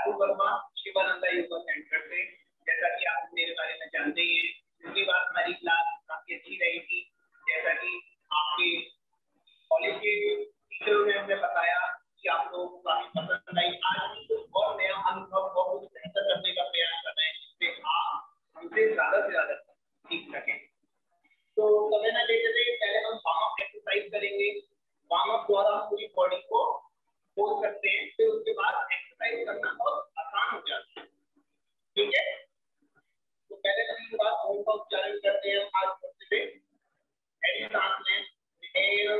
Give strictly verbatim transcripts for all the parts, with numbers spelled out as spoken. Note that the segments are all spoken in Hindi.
राहुल वर्मा शिवानंदा योगा सेंटर से। जैसा कि आप मेरे बारे में जानते ही हैं, पिछली बार हमारी क्लास काफी अच्छी रही थी। जैसा कि आपके कॉलेज के टीचरों ने हमें बताया कि आप लोगों को काफी पसंद आई। आज भी कुछ और नया अनुभव और कुछ बेहतर करने का प्रयास कर रहे हैं जिससे आप हमसे ज्यादा से ज्यादा सीख सकें। तो समय न लेते हुए पहले हम वार्म अप एक्सरसाइज करेंगे। वार्म अप द्वारा हम पूरी बॉडी को खोल सकते हैं, फिर उसके बाद एक्सरसाइज करना बहुत आसान हो जाता है। ठीक है, तो पहले तीन बार ओम का उच्चारण करते हैं। आज करते हुए पहली सांस में इनहेल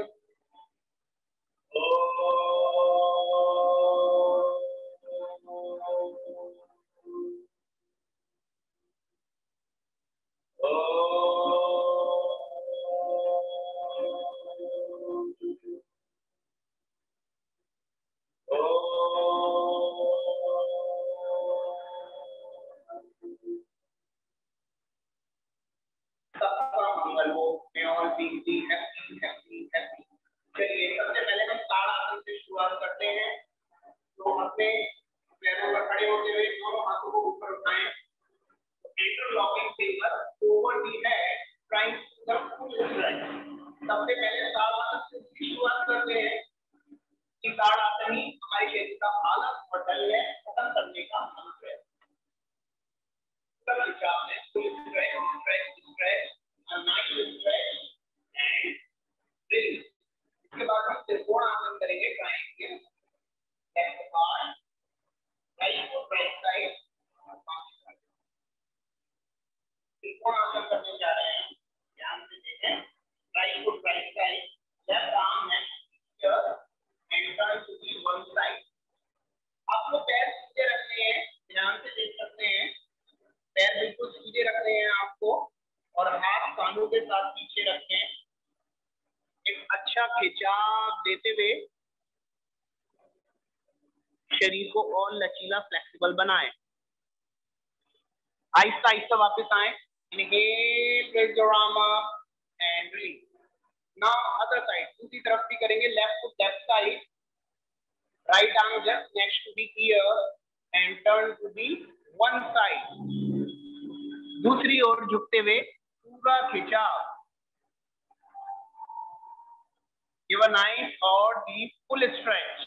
मंगल हो, may all be happy, happy, happy। चलिए सबसे पहले हम ताड़ासन से शुरुआत करते हैं। तो अपने पैरों पर खड़े होते हुए दोनों हाथों को ऊपर उठाएं। Interlocking finger over the head, trying to the full stretch. सबसे पहले ताड़ासन से शुरुआत करते हैं कि ताड़ासन ही हमारे शरीर का हालत और डलने खत्म करने का मंत्र है। सब विचार में full stretch, stretch, stretch, a nice stretch and release। इसके बाद हम त्रिकोण आसन करेंगे। ट्रायंगल, लेफ्ट पार्ट, राइट और राइट साइड। त्रिकोण आसन करने जा रहे हैं, ध्यान से देखें। राइट और right side, left arm next here and turn to the one side. आपको पैर सीधे रखने हैं, ध्यान से देख सकते हैं। पैर बिल्कुल सीधे रखने हैं आपको और हाथ कानों के साथ पीछे रखें। एक अच्छा खिंचाव देते हुए शरीर को और लचीला फ्लेक्सिबल बनाएं। आहिस्ता आहिस्ता वापस आए। Inhale, press your arm up and release. Now other side, दूसरी तरफ भी करेंगे। Left to left side, right arm just next to the ear and turn to the one side. दूसरी ओर झुकते हुए पूरा खिंचाव। Give a nice or deep full stretch.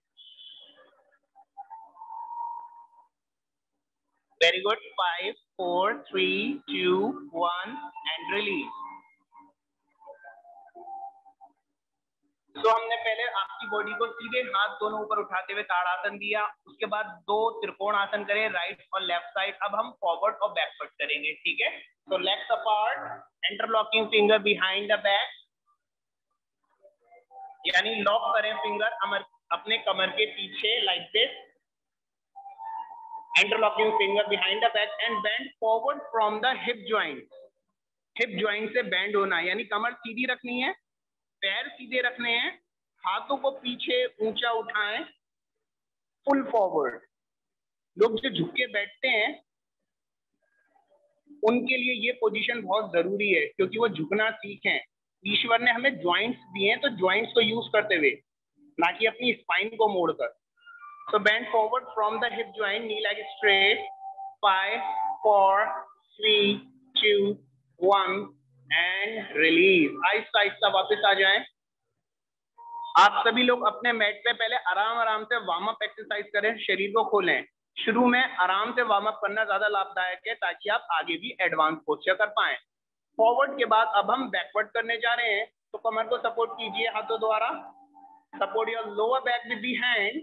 Very good. Five, four, three, two, one, and release. तो हमने पहले आपकी बॉडी को सीधे हाथ दोनों ऊपर उठाते हुए ताड़ासन दिया। उसके बाद दो त्रिकोण आसन करें, राइट और लेफ्ट साइड। अब हम फॉरवर्ड और बैकवर्ड करेंगे। ठीक है, तो legs apart, interlocking finger behind the back, यानी लॉक करें फिंगर अमर अपने कमर के पीछे like this. Interlocking finger behind the back and bend forward from the hip joint. Hip joint से बेंड होना, यानी कमर सीधी रखनी है, पैर सीधे रखने हैं, हाथों को पीछे ऊंचा उठाएं, फुल फॉरवर्ड। लोग जो झुक के बैठते हैं उनके लिए ये पोजीशन बहुत जरूरी है, क्योंकि वो झुकना सीखें। ईश्वर ने हमें ज्वाइंट्स दिए हैं, तो ज्वाइंट्स को यूज करते हुए, ना कि अपनी स्पाइन को मोड़कर। So bend forward from the hip joint, knee leg straight. Five, four, three, two, one and release. आहिस्ता आहिस्ता वापस आ जाएं। आप सभी लोग अपने मैट पे पहले आराम आराम से वार्म अप एक्सरसाइज करें, शरीर को खोलें। शुरू में आराम से वार्म अप करना ज्यादा लाभदायक है, ताकि आप आगे भी एडवांस पोस्चर कर पाएं। फॉरवर्ड के बाद अब हम बैकवर्ड करने जा रहे हैं, तो कमर को सपोर्ट कीजिए हाथों द्वारा। Support your lower back with the hand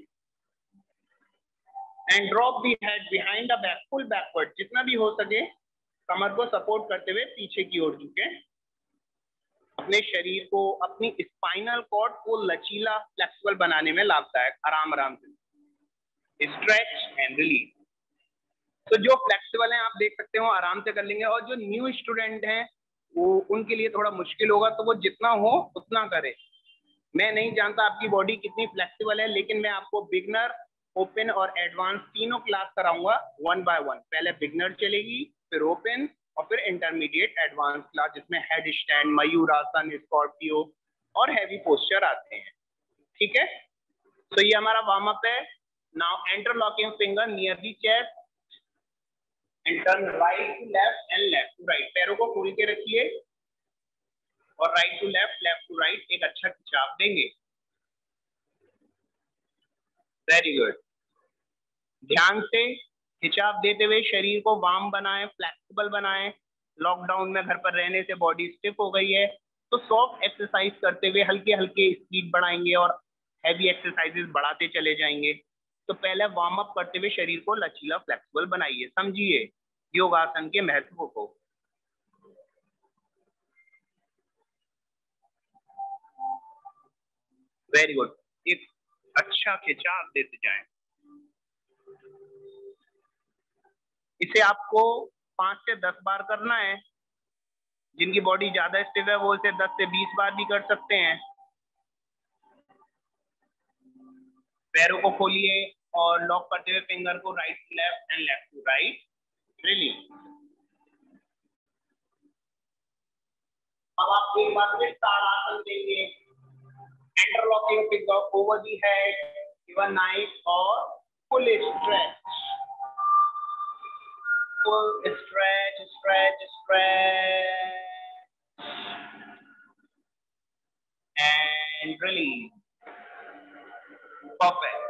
and drop the head behind the back, full backward. जितना भी हो सके कमर को सपोर्ट करते हुए पीछे की ओर झुकें। अपने शरीर को, अपनी स्पाइनल कॉर्ड को लचीला फ्लेक्सिबल बनाने में लाभदायक। आराम आराम से स्ट्रेच एंड रिलीज। तो जो फ्लेक्सिबल हैं आप देख सकते हो आराम से कर लेंगे, और जो न्यू स्टूडेंट हैं वो उनके लिए थोड़ा मुश्किल होगा, तो वो जितना हो उतना करें। मैं नहीं जानता आपकी बॉडी कितनी फ्लेक्सिबल है, लेकिन मैं आपको बिगनर, ओपन और एडवांस तीनों क्लास कराऊंगा वन बाय वन। पहले बिगनर चलेगी, फिर ओपन और फिर इंटरमीडिएट एडवांस क्लास, जिसमें हेड स्टैंड, मयूरासन, स्कॉर्पियो और हैवी पोस्चर आते हैं। ठीक है, तो ये हमारा वार्म अप है। Now interlocking finger near the chest and turn right to left and left to right. पैरों को खोल के रखिए और right to left, left to right एक अच्छा खिंचाव देंगे। Very good. ध्यान से खिंचाव देते हुए शरीर को वार्म बनाएं, फ्लेक्सिबल बनाएं। लॉकडाउन में घर पर रहने से बॉडी स्टिफ हो गई है, तो सॉफ्ट एक्सरसाइज करते हुए हल्के हल्के स्पीड बढ़ाएंगे और हैवी एक्सरसाइजेस बढ़ाते चले जाएंगे। तो पहले वार्म अप करते हुए शरीर को लचीला फ्लेक्सिबल बनाइए, समझिए योगासन के महत्व को। Very good. एक अच्छा खिंचाव देते जाएं। इसे आपको पांच से दस बार करना है। जिनकी बॉडी ज्यादा स्टिफ है वो इसे दस से बीस बार भी कर सकते हैं। पैरों को खोलिए और लॉक करते हुए फिंगर को right to left and left to right release. अब आप एक बार फिर ताड़ासन देंगे। Interlocking finger over the head, given nice और full stretch. Full stretch, stretch, stretch, and release. Perfect.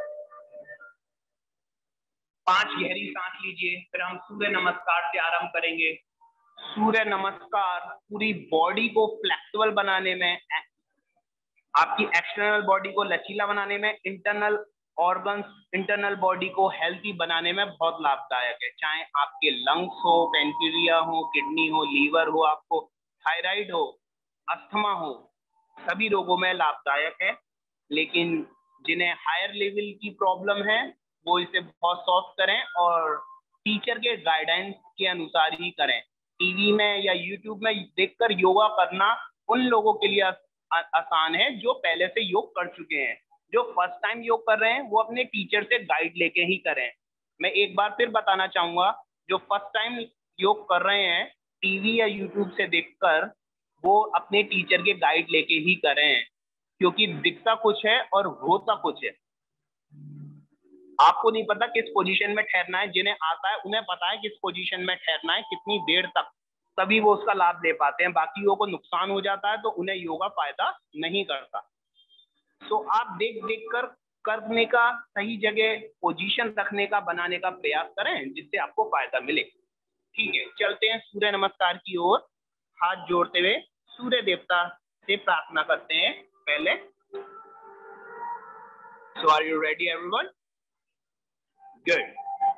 पांच गहरी सांस लीजिए, फिर हम सूर्य नमस्कार से आरंभ करेंगे। सूर्य नमस्कार पूरी बॉडी को फ्लेक्सिबल बनाने में, आपकी एक्सटर्नल बॉडी को लचीला बनाने में, इंटरनल ऑर्गन्स, इंटरनल बॉडी को हेल्थी बनाने में बहुत लाभदायक है। चाहे आपके लंग्स हो, पेनक्रिया हो, किडनी हो, लीवर हो, आपको थायराइड हो, अस्थमा हो, सभी रोगों में लाभदायक है। लेकिन जिन्हें हायर लेवल की प्रॉब्लम है वो इसे बहुत सॉफ्ट करें और टीचर के गाइडेंस के अनुसार ही करें। टीवी में या यूट्यूब में देखकर योगा करना उन लोगों के लिए आसान है जो पहले से योग कर चुके हैं। जो फर्स्ट टाइम योग कर रहे हैं वो अपने टीचर से गाइड लेके ही करें। मैं एक बार फिर बताना चाहूंगा, जो फर्स्ट टाइम योग कर रहे हैं टीवी या यूट्यूब से देखकर, वो अपने टीचर के गाइड लेके ही करें, क्योंकि दिखता कुछ है और होता कुछ है। आपको नहीं पता किस पोजीशन में ठहरना है, जिन्हें आता है उन्हें पता है किस पोजीशन में ठहरना है, कितनी देर तक, तभी वो उसका लाभ ले पाते हैं। बाकी लोगों को नुकसान हो जाता है तो उन्हें योगा फायदा नहीं करता। तो आप देख देख कर करने का, सही जगह पोजीशन रखने का, बनाने का प्रयास करें जिससे आपको फायदा मिले। ठीक है, चलते हैं सूर्य नमस्कार की ओर। हाथ जोड़ते हुए सूर्य देवता से प्रार्थना करते हैं पहले। So are you ready everyone? Good.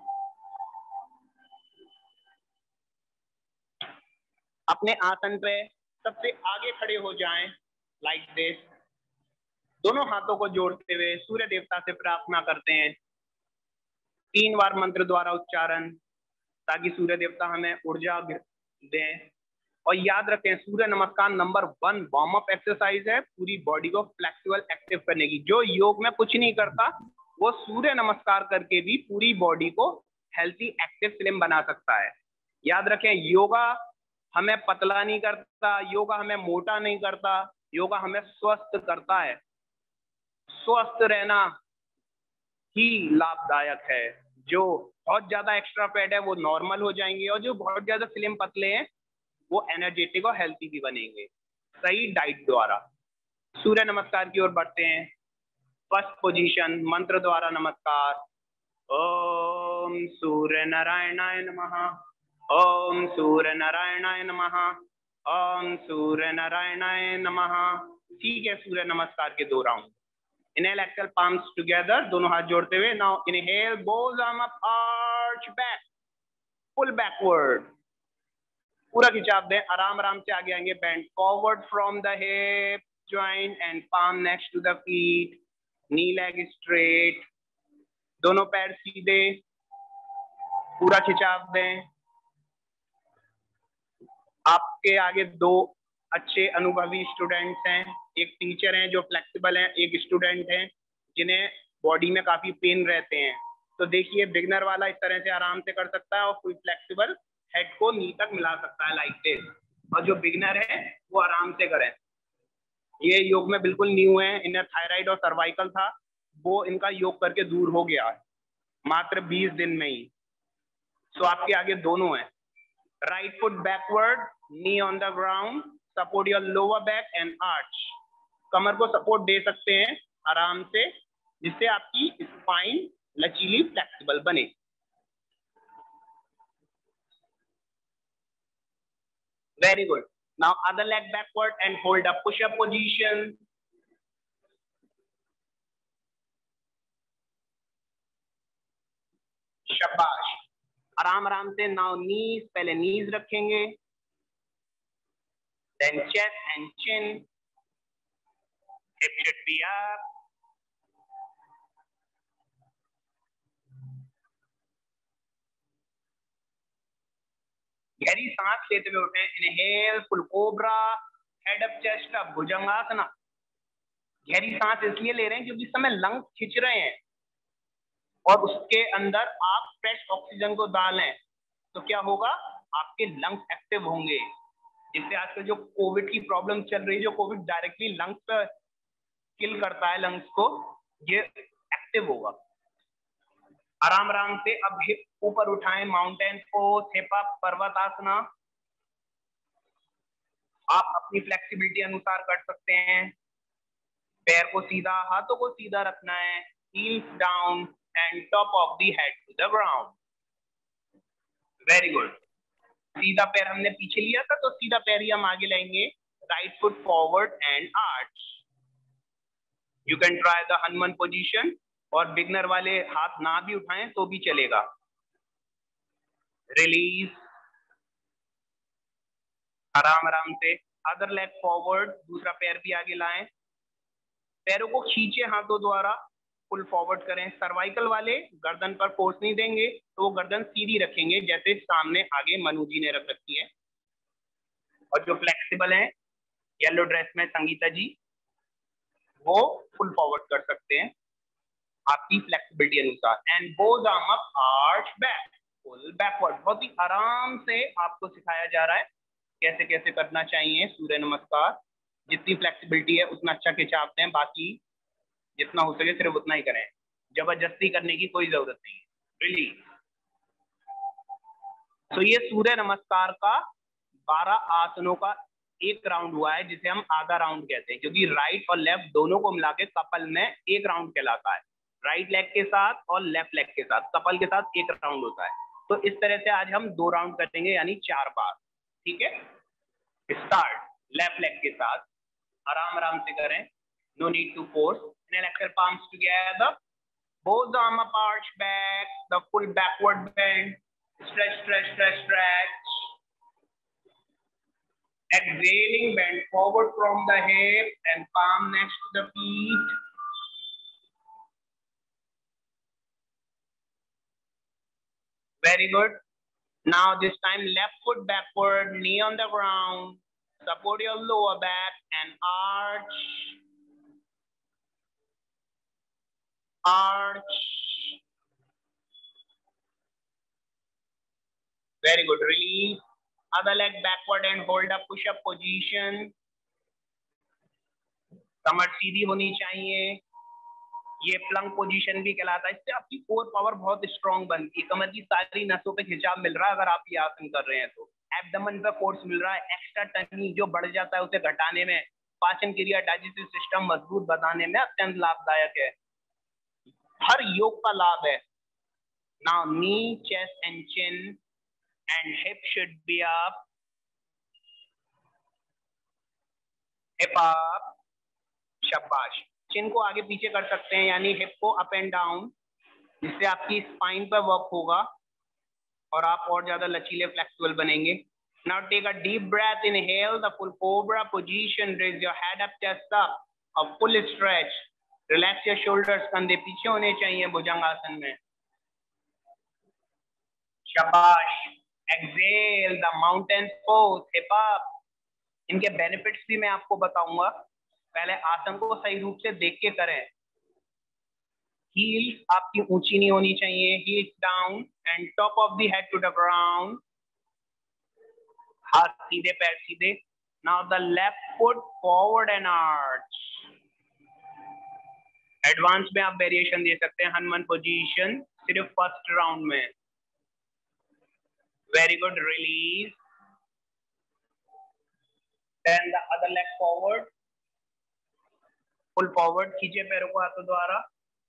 अपने आसन पे सबसे आगे खड़े हो जाएं, लाइक दिस। दोनों हाथों को जोड़ते हुए सूर्य देवता से प्रार्थना करते हैं। तीन बार मंत्र द्वारा उच्चारण, ताकि सूर्य देवता हमें ऊर्जा दें। और याद रखें, सूर्य नमस्कार number one warm up exercise है पूरी बॉडी को फ्लेक्सिबल एक्टिव करने की। जो योग में कुछ नहीं करता वो सूर्य नमस्कार करके भी पूरी बॉडी को हेल्थी एक्टिव स्लिम बना सकता है। याद रखें, योगा हमें पतला नहीं करता, योगा हमें मोटा नहीं करता, योगा हमें स्वस्थ करता है। स्वस्थ रहना ही लाभदायक है। जो बहुत ज्यादा एक्स्ट्रा फैट है वो नॉर्मल हो जाएंगे और जो बहुत ज्यादा स्लिम पतले हैं वो एनर्जेटिक और हेल्थी भी बनेंगे सही डाइट द्वारा। सूर्य नमस्कार की ओर बढ़ते हैं। फर्स्ट पोजीशन मंत्र द्वारा नमस्कार। ओम सूर्य नारायणाय नमः, ओम सूर्य नारायणाय नमः, ओम सूर्य नारायणाय नमः। ठीक है, सूर्य नमस्कार के दो round. Inhale, exhale, palms together, दोनों हाथ जोड़ते हुए। Now inhale, both arms up, arch back, pull backward, पूरा खिंचाव दें। आराम आराम से आगे आएंगे। Bend forward from the hip joint and palm next to the feet, knee leg straight, दोनों पैर सीधे, पूरा खिंचाव दें। आपके आगे दो अच्छे अनुभवी स्टूडेंट्स हैं, एक टीचर हैं जो फ्लेक्सिबल हैं, एक स्टूडेंट हैं जिन्हें बॉडी में काफी पेन रहते हैं। तो देखिए, बिगनर वाला इस तरह से आराम से कर सकता है और फुल फ्लेक्सिबल हेड को नी तक मिला सकता है, लाइक दिस। और जो बिगनर है वो आराम से करें। ये योग में बिल्कुल न्यू है, इन्हें थायराइड और सर्वाइकल था, वो इनका योग करके दूर हो गया है। मात्र बीस दिन में ही। सो so, आपके आगे दोनों है, right foot backward, knee on the ground, support your lower back and arch. कमर को सपोर्ट दे सकते हैं आराम से, जिससे आपकी स्पाइन लचीली फ्लेक्सिबल बने। Very good. Now other leg backward and hold up push up position. शाबाश, आराम आराम से। नाउ नीज, पहले नीज रखेंगे, then chest and chin, hip should be up. गहरी सांस लेते हुए उठे, inhale full cobra, head up chest up, bhujangasana. गहरी सांस इसलिए ले रहे हैं क्योंकि इस समय लंग्स खिंच रहे हैं और उसके अंदर आप फ्रेश ऑक्सीजन को डालें तो क्या होगा, आपके लंग्स एक्टिव होंगे, जिससे आजकल जो कोविड की प्रॉब्लम चल रही है, जो कोविड डायरेक्टली लंग्स पर किल करता है लंग्स को, ये एक्टिव होगा। आराम आराम से अब हिप ऊपर उठाएं, mountain pose, hip up, parvatasana. आप अपनी फ्लेक्सिबिलिटी अनुसार कर सकते हैं। पैर को सीधा, हाथों को सीधा रखना है, heels down and top of the head to the ground. Very good. सीधा पैर हमने पीछे लिया था तो सीधा पैर ही हम आगे लाएंगे, right foot forward and arch. You can try the Hanuman position, और बिगनर वाले हाथ ना भी उठाएं तो भी चलेगा। रिलीज, आराम आराम से। अदर लेग फॉरवर्ड, दूसरा पैर भी आगे लाएं, पैरों को खींचे हाथों द्वारा, फुल फॉरवर्ड करें। सर्वाइकल वाले गर्दन पर फोर्स नहीं देंगे तो वो गर्दन सीधी रखेंगे, जैसे सामने आगे मनु जी ने रख रखी है। और जो फ्लेक्सिबल हैं, येलो ड्रेस में संगीता जी, वो फुल फॉरवर्ड कर सकते हैं आपकी फ्लेक्सिबिलिटी अनुसार। And both arm up, arch back, full backward. बहुत ही आराम से आपको सिखाया जा रहा है कैसे कैसे करना चाहिए सूर्य नमस्कार। जितनी फ्लेक्सिबिलिटी है उतना अच्छा खिंचावते हैं, बाकी जितना हो सके सिर्फ उतना ही करें, जबरदस्ती करने की कोई जरूरत नहीं है। रिलीज। तो ये सूर्य नमस्कार का बारह आसनों का एक राउंड हुआ है, जिसे हम आधा राउंड कहते हैं, क्योंकि राइट और लेफ्ट दोनों को मिला के कपल में एक राउंड कहलाता है। राइट लेग के साथ और लेफ्ट लेग के साथ, कपल के साथ एक राउंड होता है। तो इस तरह से आज हम दो राउंड करेंगे, यानी चार बार। ठीक है, स्टार्ट लेफ्ट लेग के साथ, आराम आराम से करें, no need to force. Exhale, palms together, both the arm up, arch back, the full backward bend, stretch, stretch, stretch, stretch. Exhaling, bend forward from the hip and palm next to the feet. Very good. Now this time left foot backward, knee on the ground, support your lower back and arch. Arch. Very good. Release. Other leg backward and hold up push-up position. कमर सीधी होनी चाहिए। ये प्लंक पोजीशन भी कहलाता है। इससे आपकी कोर पावर बहुत स्ट्रांग बनती है। कमर की सारी नसों पे खिंचाव मिल रहा है अगर आप ये आसन कर रहे हैं तो। एब्डोमेन पे फोर्स मिल रहा है। एक्स्ट्रा टनी जो बढ़ जाता है उसे घटाने में, पाचन क्रिया, डाइजेस्टिव सिस्टम मजबूत बनाने में अत्यंत लाभदायक है। हर योग का लाभ है। Now knee, chest and chin and hip should be up. Hip up. शाबाश। चिन को आगे पीछे कर सकते हैं, यानी हिप को अप एंड डाउन, जिससे आपकी स्पाइन पर वर्क होगा और आप और ज्यादा लचीले फ्लेक्सिबल बनेंगे। Now take a deep breath, inhale the full cobra position, raise your head up, chest up, a full stretch, relax your shoulders, कंधे पीछे होने चाहिए भुजंगासन में। शाबाश। Exhale the mountain pose, hip up. इनके बेनिफिट्स भी मैं आपको बताऊंगा, पहले आसन को सही रूप से देख के करें। हील्स आपकी ऊंची नहीं होनी चाहिए, heels down and top of the head to the ground. हाथ सीधे, पैर सीधे। Now the left foot forward and arch. Advance में आप वेरिएशन दे सकते हैं। हनुमान पोजीशन, सिर्फ फर्स्ट राउंड में। Very good, release. Then the other leg forward, full forward, खींचे पैरों को हाथों द्वारा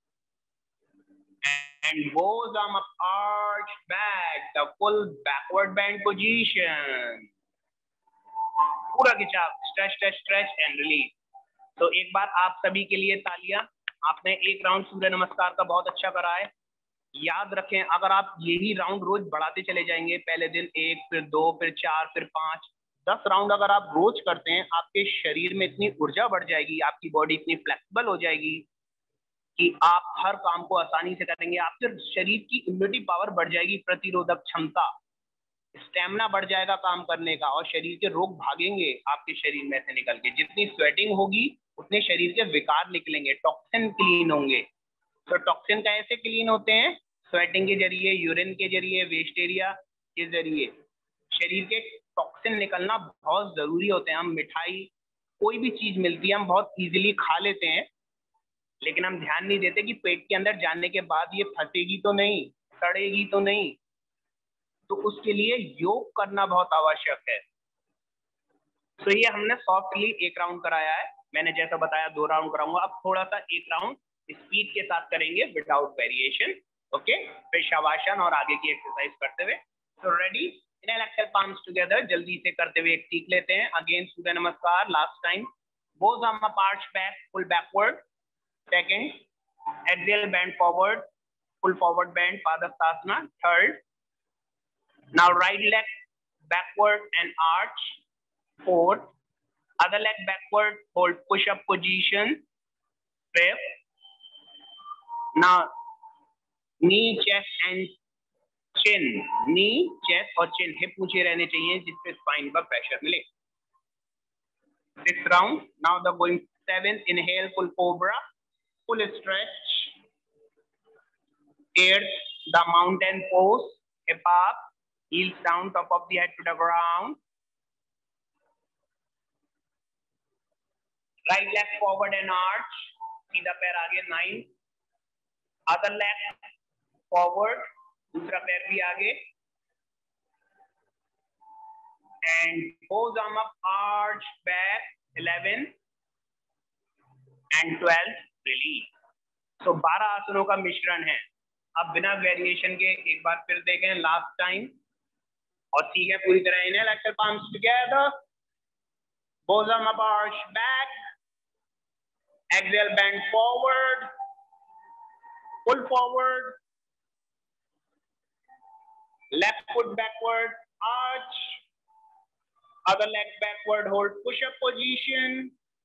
and both arm up, arch back, the full backward bend position. पूरा खिंचाव, stretch stretch stretch and release. तो एक बार आप सभी के लिए तालियां। आपने एक राउंड सूर्य नमस्कार का बहुत अच्छा करा है। याद रखें, अगर आप यही राउंड रोज बढ़ाते चले जाएंगे, पहले दिन एक, फिर दो, फिर चार, फिर पांच, दस राउंड अगर आप रोज करते हैं, आपके शरीर में इतनी ऊर्जा बढ़ जाएगी, आपकी बॉडी इतनी फ्लेक्सिबल हो जाएगी कि आप हर काम को आसानी से करेंगे। आपके शरीर की इम्यूनिटी पावर बढ़ जाएगी, प्रतिरोधक क्षमता, स्टेमिना बढ़ जाएगा काम करने का, और शरीर के रोग भागेंगे आपके शरीर में से निकल के। जितनी स्वेटिंग होगी उतने शरीर के विकार निकलेंगे, टॉक्सिन क्लीन होंगे। तो टॉक्सिन कैसे क्लीन होते हैं? स्वेटिंग के जरिए, यूरिन के जरिए, वेस्ट एरिया के जरिए। शरीर के टॉक्सिन निकलना बहुत जरूरी होते हैं। हम मिठाई, कोई भी चीज मिलती है, हम बहुत इजीली खा लेते हैं, लेकिन हम ध्यान नहीं देते कि पेट के अंदर जाने के बाद ये फंसेगी तो नहीं, सड़ेगी तो नहीं। तो उसके लिए योग करना बहुत आवश्यक है। तो ये हमने सॉफ्टली एक राउंड कराया है। मैंने जैसा बताया दो राउंड कराऊंगा, अब थोड़ा सा एक राउंड स्पीड के साथ करेंगे विदाउट वेरिएशन। ओके, फिर शवासन और आगे की एक्सरसाइज करते हुए। तो ready, inhale exhale, palms together. जल्दी से करते हुए एक सीख लेते हैं। अगेन सूर्य नमस्कार, last time. Both arm up, arch back, pull backward. Second, axial bend forward, full forward bend, Padasana. Third, now right leg backward and arch. Fourth, other leg backward, hold push-up position. Fifth, now knee, chest and chin. Knee, chest और chin, hip ऊंचे रहने चाहिए जिससे spine पर pressure मिले. Sixth round. Now the going seventh, inhale, full cobra. Full stretch. Eighth, the mountain pose, hip up, heels down, top of the head to the ground. Right leg forward and arch, सीधा पैर आगे, nine. Other leg forward, दूसरा पैर भी आगे. And both arm up, arch back, eleven. And twelve. Release. तो बारह आसनों का मिश्रण है। अब बिना वेरिएशन के एक बार फिर देखें लास्ट टाइम और सीखें पूरी तरह। Inhale exhale, palms together, both arm up, arch back, exhale, bend forward, pull forward, left foot backward, arch, other leg backward, hold push up position,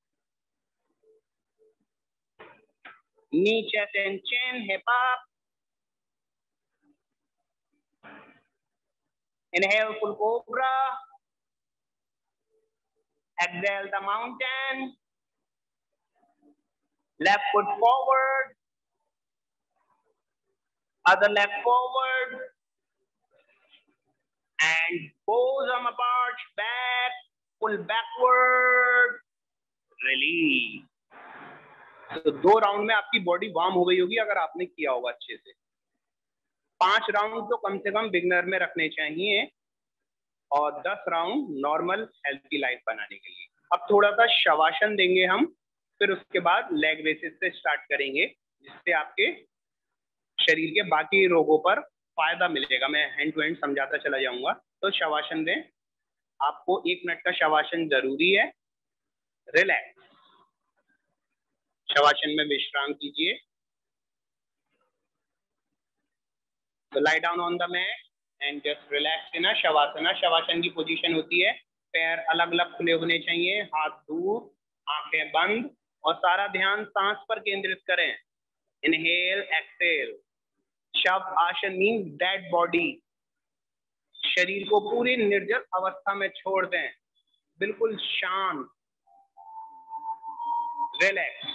knee, chest and chin, hip up. Inhale, full cobra. Exhale, the mountain. Left foot forward. Other leg forward. And both arm apart, back, pull backward. Release. तो दो राउंड में आपकी बॉडी वार्म हो गई होगी अगर आपने किया होगा अच्छे से। पांच राउंड तो कम से कम बिगनर में रखने चाहिए और दस राउंड नॉर्मल हेल्थी लाइफ बनाने के लिए। अब थोड़ा सा शवासन देंगे हम, फिर उसके बाद लेग रेसेस से स्टार्ट करेंगे, जिससे आपके शरीर के बाकी रोगों पर फायदा मिलेगा। मैं हैंड टू हैंड समझाता चला जाऊंगा। तो शवासन दें, आपको एक मिनट का शवासन जरूरी है। रिलैक्स, शवासन में विश्राम कीजिए। तो lie down on the mat and just relax in a shavasana. शवासन की पोजीशन होती है पैर अलग अलग खुले होने चाहिए, हाथ दूर, आंखें बंद और सारा ध्यान सांस पर केंद्रित करें। Inhale, exhale. शव आसन मीन्स डेड बॉडी। शरीर को पूरी निर्जल अवस्था में छोड़ दें, बिल्कुल शांत, relax.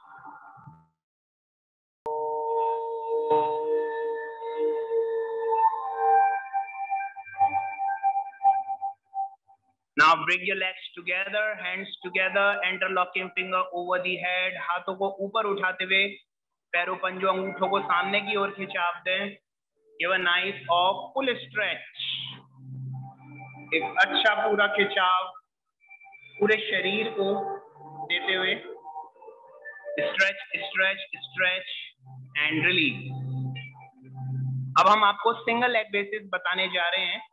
Now bring your legs together, hands together, interlocking finger over the head. हाथों को ऊपर उठाते हुए पैरों पंजों अंगूठों को सामने की ओर खिंचाव दें। Give a nice of full stretch, एक अच्छा पूरा खिंचाव पूरे शरीर को देते हुए। Stretch stretch stretch and release. अब हम आपको सिंगल लेग बेसिस बताने जा रहे हैं,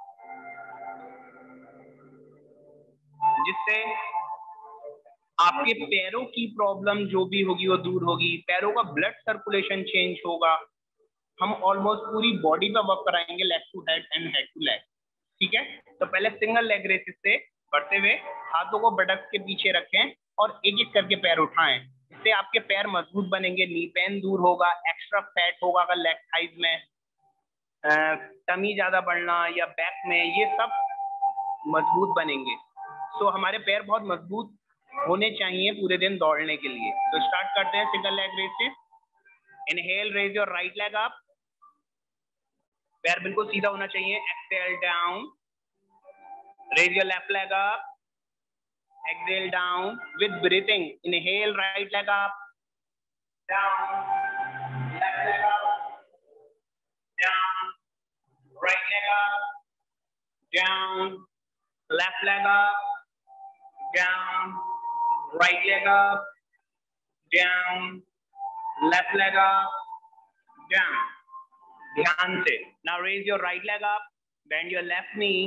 जिससे आपके पैरों की प्रॉब्लम जो भी होगी वो दूर होगी, पैरों का ब्लड सर्कुलेशन चेंज होगा। हम ऑलमोस्ट पूरी बॉडी पे वर्क कराएंगे, leg to head and head to leg. ठीक है, तो पहले सिंगल लेग रेसिस से बढ़ते हुए हाथों को बटक्स के पीछे रखें और एक एक करके पैर उठाएं। इससे आपके पैर मजबूत बनेंगे, नी पेन दूर होगा, एक्स्ट्रा फैट होगा अगर लेग थाइज में, टमी ज्यादा बढ़ना या बैक में, ये सब मजबूत बनेंगे। सो हमारे पैर बहुत मजबूत होने चाहिए पूरे दिन दौड़ने के लिए। तो स्टार्ट करते हैं single leg raises. Inhale, raise your right leg up, पैर बिल्कुल सीधा होना चाहिए। Exhale down, raise your left leg up, exhale down with breathing. Inhale, right leg up, down, left leg up, down, right leg up, down, left leg up, down, right leg up, down, left leg up, down. ध्यान से. Now raise your right leg up, bend your left knee.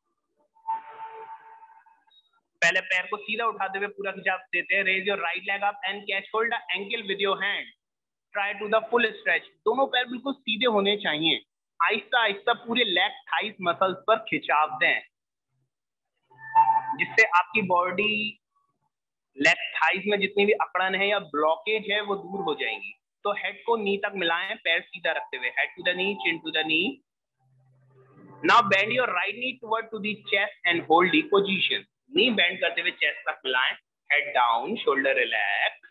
पहले पैर को सीधा उठाते हुए पूरा खिंचाव देते हैं। Raise your right leg up and catch hold the ankle with your hand. Try to the full stretch. दोनों पैर बिल्कुल सीधे होने चाहिए। आहिस्ता आहिस्ता पूरे लेग थाइस मसल्स पर खिंचाव दें, जिससे आपकी बॉडी लेग थाइस में जितनी भी अकड़न है या ब्लॉकेज है वो दूर हो जाएंगी। तो हेड को नी तक मिलाएं, पैर सीधा रखते हुए। Head to the knee, chin to the knee. Now bend your right knee toward to the chest and hold the position. Knee bend करते हुए चेस्ट तक मिलाएं, head down, shoulder relax,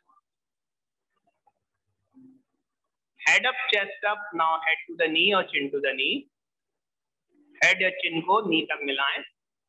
head up, chest up. Now head to the knee और chin to the knee. Head या चिन को नी तक मिलाएं।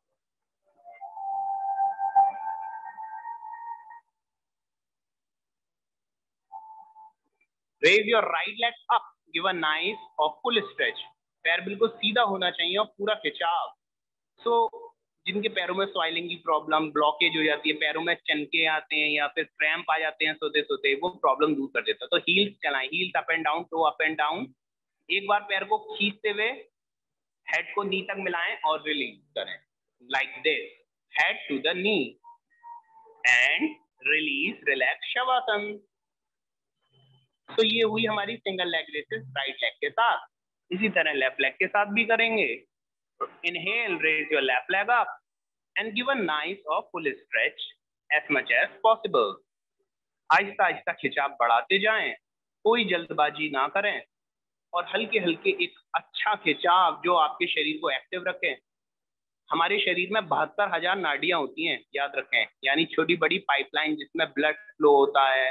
Raise your right leg up, give a nice और फुल स्ट्रेच। पैर बिल्कुल सीधा होना चाहिए और पूरा खिंचाव। सो so, जिनके पैरों में स्वाइलिंग की प्रॉब्लम, ब्लॉकेज हो जाती है, पैरों में चनके आते हैं या फिर क्रैम्प आ जाते हैं सोते सोते, वो प्रॉब्लम दूर कर देता है। तो हील्स चलाएं, heels up and down, toe up and down. एक बार पैर को खींचते हुए हेड को नी तक मिलाएं और रिलीज करें, like this. Head to the knee and release, relax, shavasan. तो ये हुई हमारी single leg raises right leg के साथ। इसी तरह लेफ्ट लेग के साथ भी करेंगे। Inhale, raise your left leg up and give a nice or full stretch as much as possible. Aahista Aahista खिंचाव बढ़ाते जाएं, कोई जल्दबाजी ना करें और हल्के हल्के एक अच्छा खिंचाव जो आपके शरीर को एक्टिव रखें। हमारे शरीर में बहत्तर हजार नाड़ियां होती हैं, याद रखें, यानी छोटी बड़ी पाइपलाइन जिसमें ब्लड फ्लो होता है,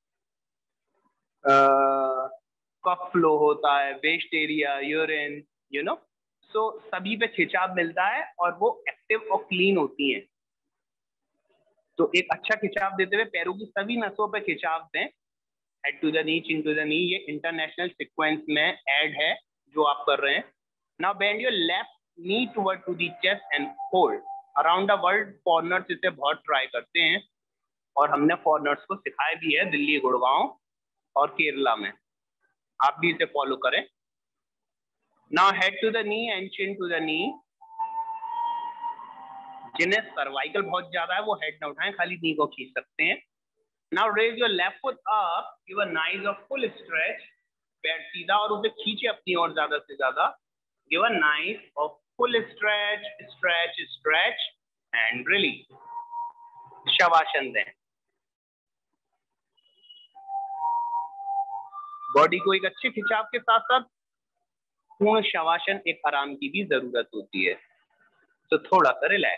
कफ फ्लो होता है, waste area, urine, you know. तो सभी पे खिंचाव मिलता है और वो एक्टिव और क्लीन होती हैं। तो एक अच्छा खिंचाव देते हुए पैरों की सभी नसों पे खिंचाव दें। Head to the knee, chin to the knee, ये इंटरनेशनल सीक्वेंस में ऐड है जो आप कर रहे हैं। Now bend your left knee toward to the chest and hold around the world. Foreigners इसे बहुत ट्राई करते हैं और हमने फॉरनर्स को सिखाया भी है दिल्ली, गुड़गांव और केरला में। आप भी इसे फॉलो करें। Now head to the knee and chin to the knee. जिन्हें सर्वाइकल बहुत ज्यादा है वो हेड ना उठाएं, खाली नी को खींच सकते हैं। Now raise your left foot up, give a nice or full stretch. पैर सीधा और उसे खींचे अपनी ओर ज्यादा से ज्यादा। Give a nice or full stretch, stretch, stretch and release. Shavasana दें। बॉडी को एक अच्छे खिंचाव के साथ साथ पूर्ण शवासन, एक आराम की भी जरूरत होती है। तो थोड़ा सा रिलैक्स।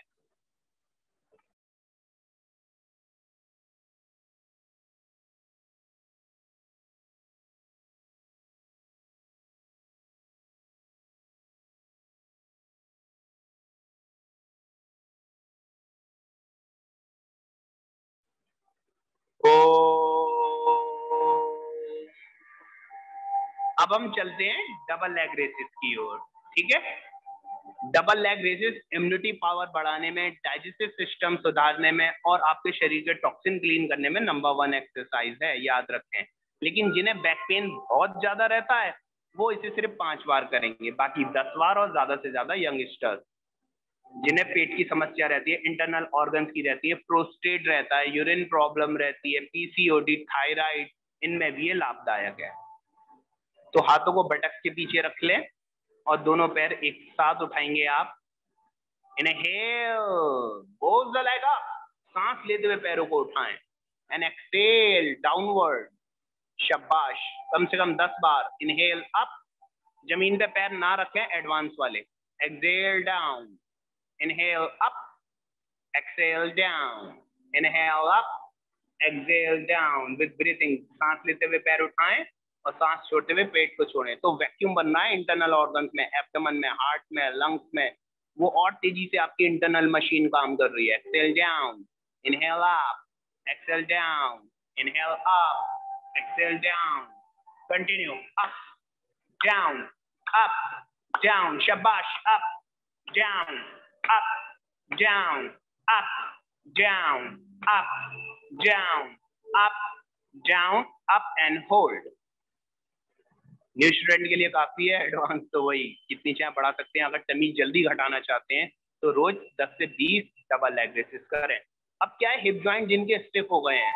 अब हम चलते हैं डबल लेग रेसेस की ओर, ठीक है। Double leg raises immunity power बढ़ाने में, डाइजेस्टिव सिस्टम सुधारने में और आपके शरीर के टॉक्सिन क्लीन करने में नंबर वन एक्सरसाइज है, याद रखें। लेकिन जिन्हें बैक पेन बहुत ज्यादा रहता है वो इसे सिर्फ पांच बार करेंगे, बाकी दस बार और ज्यादा से ज्यादा यंगस्टर्स। जिन्हें पेट की समस्या रहती है, इंटरनल ऑर्गन्स की रहती है, प्रोस्टेट रहता है, यूरिन प्रॉब्लम रहती है, पीसीओडी, थायराइड, इनमें भी ये लाभदायक है। तो हाथों को बटक्स के पीछे रख लें और दोनों पैर एक साथ उठाएंगे आप। इनहेल, बोझ लगाएगा, सांस लेते हुए पैरों को उठाएं। एंड एक्सहेल डाउनवर्ड, शाबाश, कम से कम दस बार। इनहेल अप, जमीन पे पैर ना रखें, एडवांस वाले। Exhale down, inhale up, exhale down, inhale up, exhale down with breathing. सांस लेते हुए पैर उठाएं और सांस छोड़ते हुए पेट को छोड़ें। तो वैक्यूम बनना है इंटरनल ऑर्गन्स में, एब्डोमेन में, हार्ट में, लंग्स में, वो और तेजी से आपकी इंटरनल मशीन काम कर रही है। Exhale down, inhale up, exhale down, inhale up, exhale down, continue, up down, up down, शाबाश, up down, up down, up down, up down, up down, up and hold. New student के लिए काफी है, एडवांस तो वही कितनी चाहे बढ़ा सकते हैं। अगर टमी जल्दी घटाना चाहते हैं तो रोज दस से बीस डबल लेग रेसेस करें। अब क्या है, हिप जॉइंट जिनके स्टिफ हो गए हैं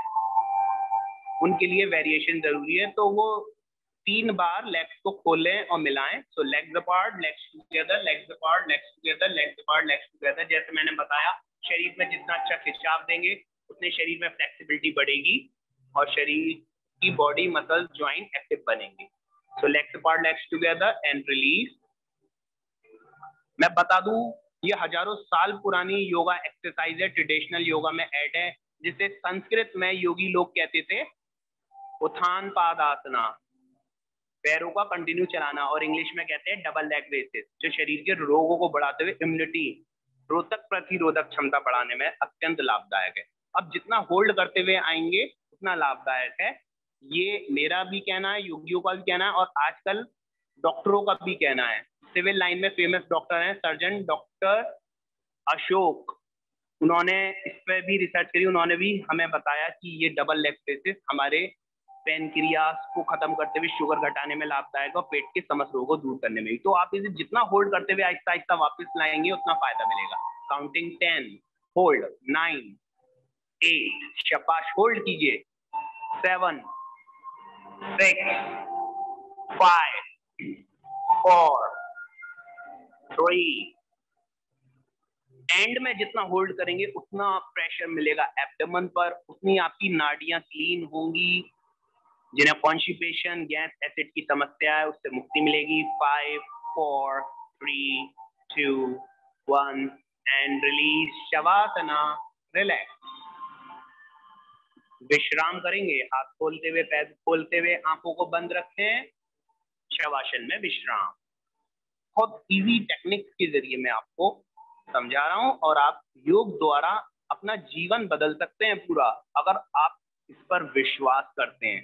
उनके लिए वेरिएशन जरूरी है, तो वो तीन बार लेग्स को खोलें और मिलाएं। So legs apart, legs together, legs apart, legs together, legs apart, legs together. जैसे मैंने बताया, शरीर में जितना अच्छा खिंचाव देंगे उतने शरीर में फ्लेक्सिबिलिटी बढ़ेगी और शरीर की बॉडी मसल ज्वाइंट एक्टिव बनेंगे। So legs apart, legs together and release. मैं बता दूं, ये हजारों साल पुरानी योगा एक्सरसाइज है, ट्रेडिशनल योगा में ऐड है, जिसे संस्कृत में योगी लोग कहते थे उत्थान पादासना, पैरों का कंटिन्यू चलाना, और इंग्लिश में कहते हैं डबल लेग रेसेस, जो शरीर के रोगों को बढ़ाते हुए इम्यूनिटी, रोधक प्रतिरोधक क्षमता बढ़ाने में अत्यंत लाभदायक है। अब जितना होल्ड करते हुए आएंगे उतना लाभदायक है, ये मेरा भी कहना है, योगियों का भी कहना है और आजकल डॉक्टरों का भी कहना है। सिविल लाइन में फेमस डॉक्टर हैं सर्जन डॉक्टर अशोक, उन्होंने इस पर भी रिसर्च करी, उन्होंने भी हमें बताया कि ये डबल लेग रेसेस हमारे पेनक्रियास को खत्म करते हुए शुगर घटाने में लाभदायक और पेट के समस्त रोगों को दूर करने में भी। तो आप इसे जितना होल्ड करते हुए आहिस्ता आहिस्ता वापस लाएंगे उतना फायदा मिलेगा। Counting ten, hold, nine, eight, शाबाश, होल्ड कीजिए, seven, six, five, four, three. End में जितना होल्ड करेंगे उतना प्रेशर मिलेगा एब्डोमेन पर, उतनी आपकी नाड़ियां क्लीन होंगी। जिन्हें कॉन्स्टिपेशन, गैस, एसिड की समस्या है उससे मुक्ति मिलेगी। Five, four, three, two, one and release. Shavasana, relax. विश्राम करेंगे, हाथ खोलते हुए, पैर खोलते हुए, आंखों को बंद रखें, शवासन में विश्राम। बहुत इजी टेक्निक्स के जरिए मैं आपको समझा रहा हूं और आप योग द्वारा अपना जीवन बदल सकते हैं पूरा, अगर आप इस पर विश्वास करते हैं।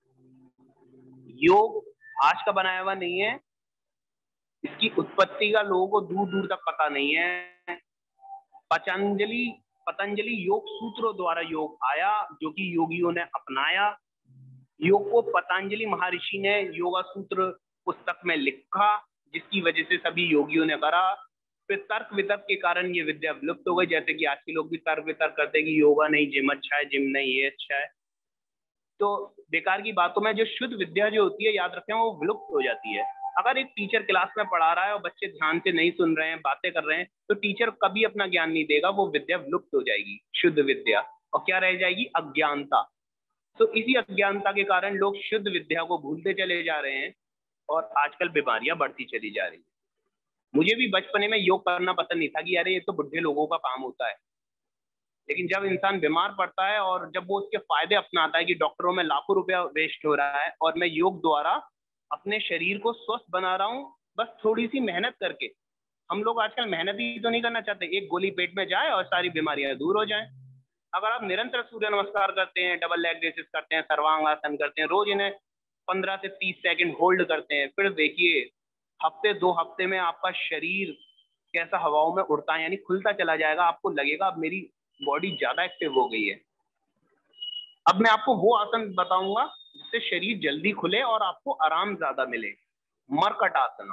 योग आज का बनाया हुआ नहीं है, इसकी उत्पत्ति का लोगों को दूर दूर तक पता नहीं है। पतंजलि पतंजलि योग सूत्रों द्वारा योग आया, जो कि योगियों ने अपनाया। योग को पतंजलि महर्षि ने योगा सूत्र पुस्तक में लिखा, जिसकी वजह से सभी योगियों ने करा। फिर तर्क वितर्क के कारण ये विद्या विलुप्त हो गई, जैसे कि आज के लोग भी तर्क वितर्क करते हैं कि योगा नहीं जिम अच्छा है, जिम नहीं ये अच्छा है। तो बेकार की बातों में जो शुद्ध विद्या जो होती है, याद रखें, वो विलुप्त हो जाती है। अगर एक टीचर क्लास में पढ़ा रहा है और बच्चे ध्यान से नहीं सुन रहे हैं, बातें कर रहे हैं, तो टीचर कभी अपना ज्ञान नहीं देगा, वो विद्या विलुप्त हो जाएगी, शुद्ध विद्या, और क्या रह जाएगी, अज्ञानता। तो इसी अज्ञानता के कारण लोग शुद्ध विद्या को भूलते चले जा रहे हैं और आजकल बीमारियां बढ़ती चली जा रही है। मुझे भी बचपने में योग करना पसंद नहीं था कि अरे ये तो बुढ़े लोगों का काम होता है, लेकिन जब इंसान बीमार पड़ता है और जब वो उसके फायदे अपनाता है कि डॉक्टरों में लाखों रुपया वेस्ट हो रहा है और मैं योग द्वारा अपने शरीर को स्वस्थ बना रहा हूँ, बस थोड़ी सी मेहनत करके। हम लोग आजकल मेहनत ही तो नहीं करना चाहते, एक गोली पेट में जाए और सारी बीमारियां दूर हो जाएं। अगर आप निरंतर सूर्य नमस्कार करते हैं, डबल लेग रेसेस करते हैं, सर्वांग आसन करते हैं, रोज इन्हें पंद्रह से तीस सेकंड होल्ड करते हैं, फिर देखिए हफ्ते दो हफ्ते में आपका शरीर कैसा हवाओं में उड़ता है, यानी खुलता चला जाएगा। आपको लगेगा अब मेरी बॉडी ज्यादा एक्टिव हो गई है। अब मैं आपको वो आसन बताऊंगा जिससे शरीर जल्दी खुले और आपको आराम ज्यादा मिले, मरकट आसन।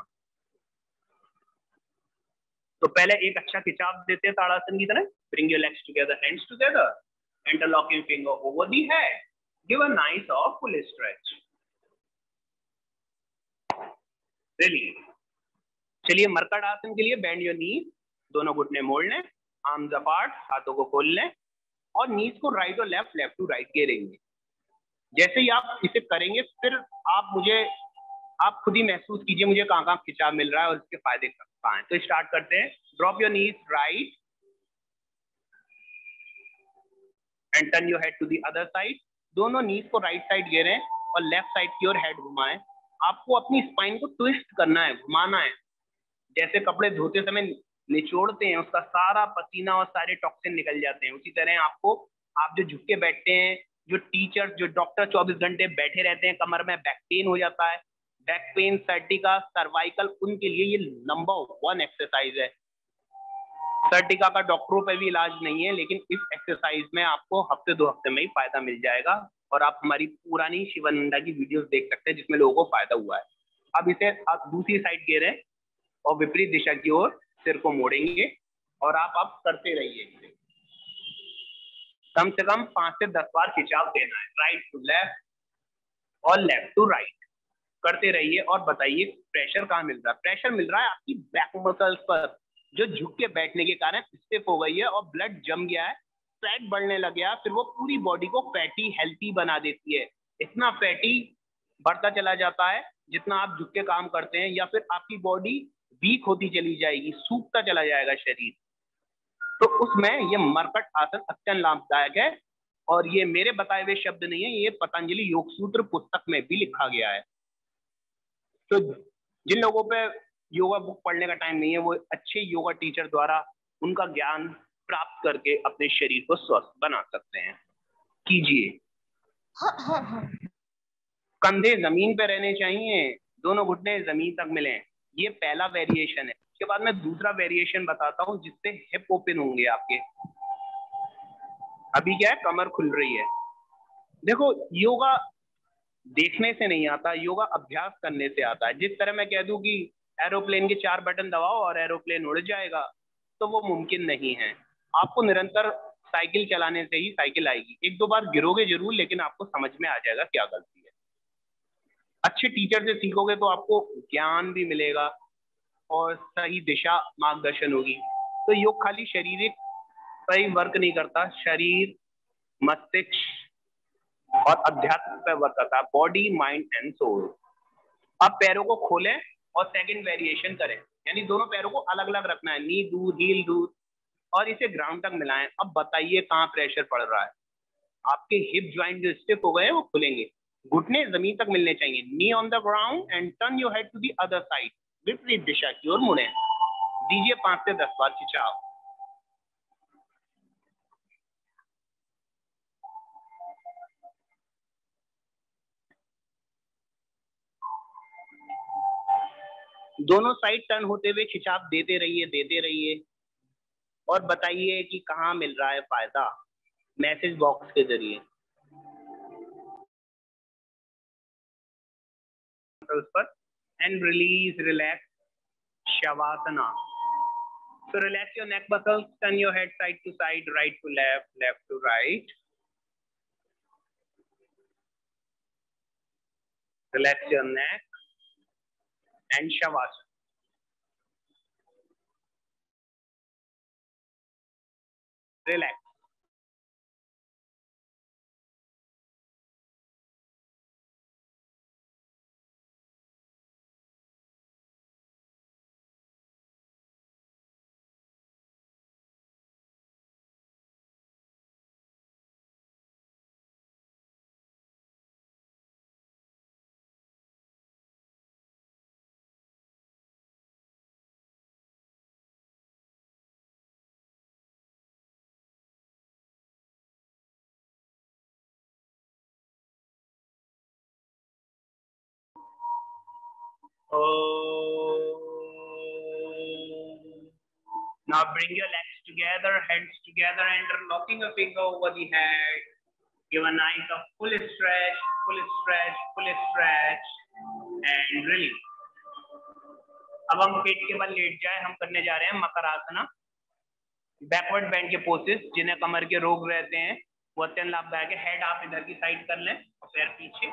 तो पहले एक अच्छा खिंचाव देते हैं ताड़ासन की तरह। Bring your legs together, hands together, interlock your finger over the head, give a nice और फुल स्ट्रेच, रिलीज। चलिए मरकट आसन के लिए बेंड योर नीज, दोनों घुटने मोड़ लें, आर्म्स अपार्ट, हाथों को खोल लें और नीज को राइट और लेफ्ट, लेफ्ट टू राइट घेरेंगे। जैसे ही आप इसे करेंगे फिर आप मुझे आप खुद ही महसूस कीजिए मुझे कहाँ कहाँ खिंचाव मिल रहा है और इसके फायदे कहाँ हैं। तो स्टार्ट करते हैं। Drop your knees right and turn your head to the other side. दोनों नीज को राइट साइड घेरें और लेफ्ट साइड की ओर हेड घुमाएं। आपको अपनी स्पाइन को ट्विस्ट करना है, घुमाना है। जैसे कपड़े धोते समय निचोड़ते हैं, उसका सारा पसीना और सारे टॉक्सिन निकल जाते हैं, उसी तरह आपको, आप जो झुक के बैठते हैं, जो टीचर जो डॉक्टर चौबीस घंटे बैठे रहते हैं, कमर में बैक पेन हो जाता है, बैक पेन, सर्टिका, सर्वाइकल, उनके लिए ये नंबर वन एक्सरसाइज है। सर्टिका का डॉक्टरों पे भी इलाज नहीं है, लेकिन इस एक्सरसाइज में आपको हफ्ते दो हफ्ते में ही फायदा मिल जाएगा। और आप हमारी पुरानी शिवानंदा की वीडियोस देख सकते हैं जिसमें लोगों को फायदा हुआ है। अब इसे आप दूसरी साइड घेरें और विपरीत दिशा की ओर सिर को मोड़ेंगे और आप अब करते रहिए इसे। कम से कम पांच से दस बार खिंचाव देना है, राइट टू लेफ्ट और लेफ्ट टू राइट करते रहिए। और बताइए प्रेशर कहाँ मिल रहा है? प्रेशर मिल रहा है आपकी बैक मसल्स पर, जो झुक के बैठने के कारण स्टिफ हो गई है और ब्लड जम गया है, फैट बढ़ने लग गया, फिर वो पूरी बॉडी को फैटी हेल्थी बना देती है। इतना फैटी बढ़ता चला जाता है जितना आप झुक के काम करते हैं, या फिर आपकी बॉडी वीक होती चली जाएगी, सूखता चला जाएगा शरीर। तो उसमें ये मरकट आसन अत्यंत लाभदायक है। और ये मेरे बताए हुए शब्द नहीं है, ये पतंजलि योग सूत्र पुस्तक में भी लिखा गया है। तो जिन लोगों पे योगा बुक पढ़ने का टाइम नहीं है, वो अच्छे योगा टीचर द्वारा उनका ज्ञान प्राप्त करके अपने शरीर को स्वस्थ बना सकते हैं। कीजिए। हाँ हाँ हाँ। कंधे जमीन पे रहने चाहिए, दोनों घुटने जमीन तक मिलें। ये पहला वेरिएशन है। उसके बाद मैं दूसरा वेरिएशन बताता हूँ जिससे हिप ओपन होंगे आपके। अभी क्या है, कमर खुल रही है। देखो योगा देखने से नहीं आता, योगा अभ्यास करने से आता है। जिस तरह मैं कह दूं कि एरोप्लेन के चार बटन दबाओ और एरोप्लेन उड़ जाएगा, तो वो मुमकिन नहीं है। आपको निरंतर साइकिल चलाने से ही साइकिल आएगी। एक दो बार गिरोगे जरूर, लेकिन आपको समझ में आ जाएगा क्या गलती है। अच्छे टीचर से सीखोगे तो आपको ज्ञान भी मिलेगा और सही दिशा मार्गदर्शन होगी। तो योग खाली शारीरिक सही वर्क नहीं करता, शरीर, मस्तिष्क और अध्यात्म पर वर्क करता है, बॉडी, माइंड एंड सोल। अब पैरों को खोलें और सेकंड वेरिएशन करें, यानी दोनों पैरों को अलग अलग रखना है, नी दूर, हील दूर, और इसे ग्राउंड तक मिलाएं। अब बताइए कहाँ प्रेशर पड़ रहा है? आपके हिप ज्वाइंट जो स्टिफ हो गए हैं वो खुलेंगे, घुटने जमीन तक मिलने चाहिए। Knee on the ground and turn your head to the other side, विपरीत दिशा की ओर मुड़े। दीजिए पांच से दस बार खिंचाव। दोनों साइड टर्न होते हुए खिंचाव देते रहिए, देते रहिए और बताइए कि कहाँ मिल रहा है फायदा, मैसेज बॉक्स के जरिए। And release, relax, Shavasana. So relax your neck muscles, turn your head side to side, right to left, left to right. Relax your neck and Shavasana. Relax. Now bring your legs together, hands together, interlocking a finger over the head. Give a nice of full stretch, full stretch, full stretch, and release. अब हम पेट के बल लेट जाए, हम करने जा रहे हैं मकर आसना। बैकवर्ड बैंड के पोसेस जिन्हें कमर के रोग रहते हैं वो अत्यंत लाभदायक है। हेड आप इधर की साइड कर लें और पैर पीछे।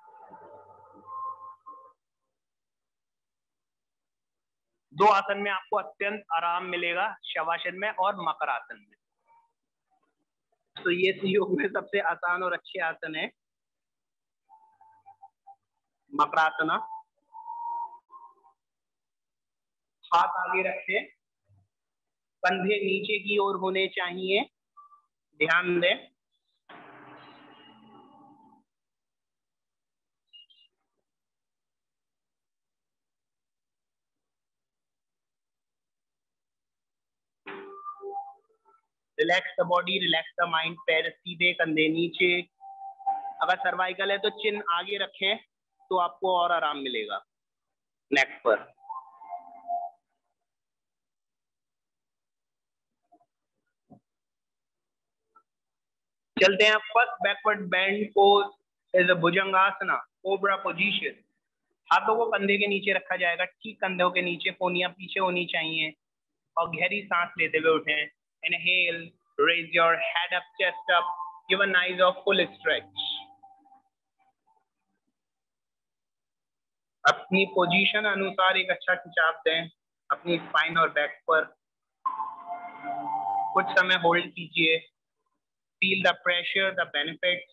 दो आसन में आपको अत्यंत आराम मिलेगा, शवासन में और मकर आसन में। तो ये योग में सबसे आसान और अच्छे आसन है मकरासना। हाथ आगे रखें, कंधे नीचे की ओर होने चाहिए, ध्यान दें। Relax the body, relax the mind. पैर सीधे, कंधे नीचे। अगर सर्वाइकल है तो चिन आगे रखें तो आपको और आराम मिलेगा नेक पर। चलते हैं first backward bend pose is a bhujangasana, cobra position. हाथों को कंधे के नीचे रखा जाएगा, ठीक कंधों के नीचे, कोहनियां पीछे होनी चाहिए और गहरी सांस लेते हुए उठें। Inhale, raise your head up, chest up, give a nice of full stretch. अपनी पोजीशन अनुसार एक अच्छा खिंचाव दें अपनी स्पाइन और बैक पर। कुछ समय होल्ड कीजिए। Feel the pressure, the benefits.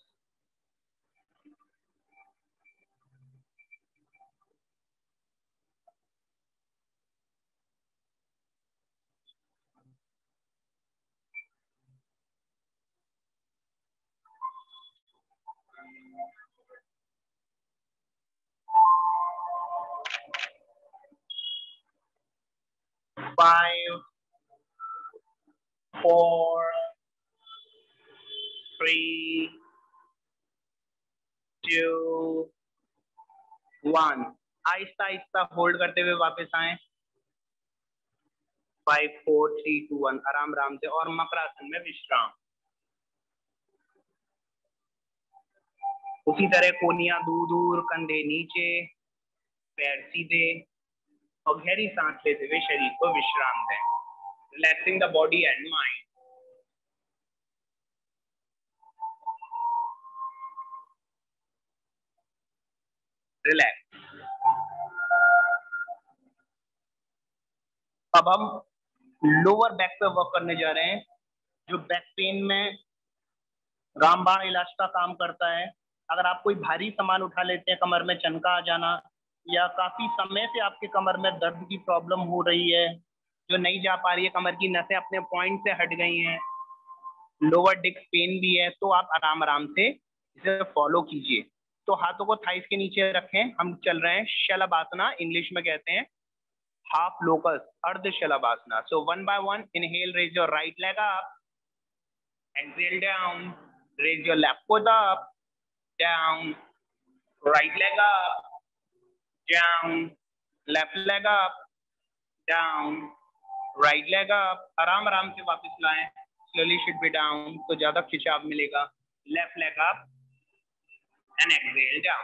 Five, four, three, two, one। आहिस्ता आहिस्ता होल्ड करते हुए वापस आए। Five, four, three, two, one. आराम आराम से और मकरासन में विश्राम। उसी तरह कोहनियां दूर दूर, कंधे नीचे, पैर सीधे और गहरी सांस लेते हुए शरीर को विश्राम दें। Relaxing the body and mind. Relax. अब हम लोअर बैक पे वर्क करने जा रहे हैं, जो बैक पेन में रामबाण इलाज का काम करता है। अगर आप कोई भारी सामान उठा लेते हैं, कमर में चनका आ जाना, या काफी समय से आपके कमर में दर्द की प्रॉब्लम हो रही है जो नहीं जा पा रही है, कमर की नसें अपने पॉइंट से हट गई हैं, लोअर डिस्क पेन भी है, तो आप आराम आराम से इसे फॉलो कीजिए। तो हाथों को थाइस के नीचे रखें। हम चल रहे हैं शलभासना, इंग्लिश में कहते हैं हाफ लोकस, अर्ध शलभासना। So one by one, inhale, raise your right leg up, exhale down, raise your left foot up, down, right leg up, down, left leg up, down, right leg up। आराम आराम से वापस लाएं। slowly should be down, तो ज्यादा खिंचाव मिलेगा। left leg up and exhale down।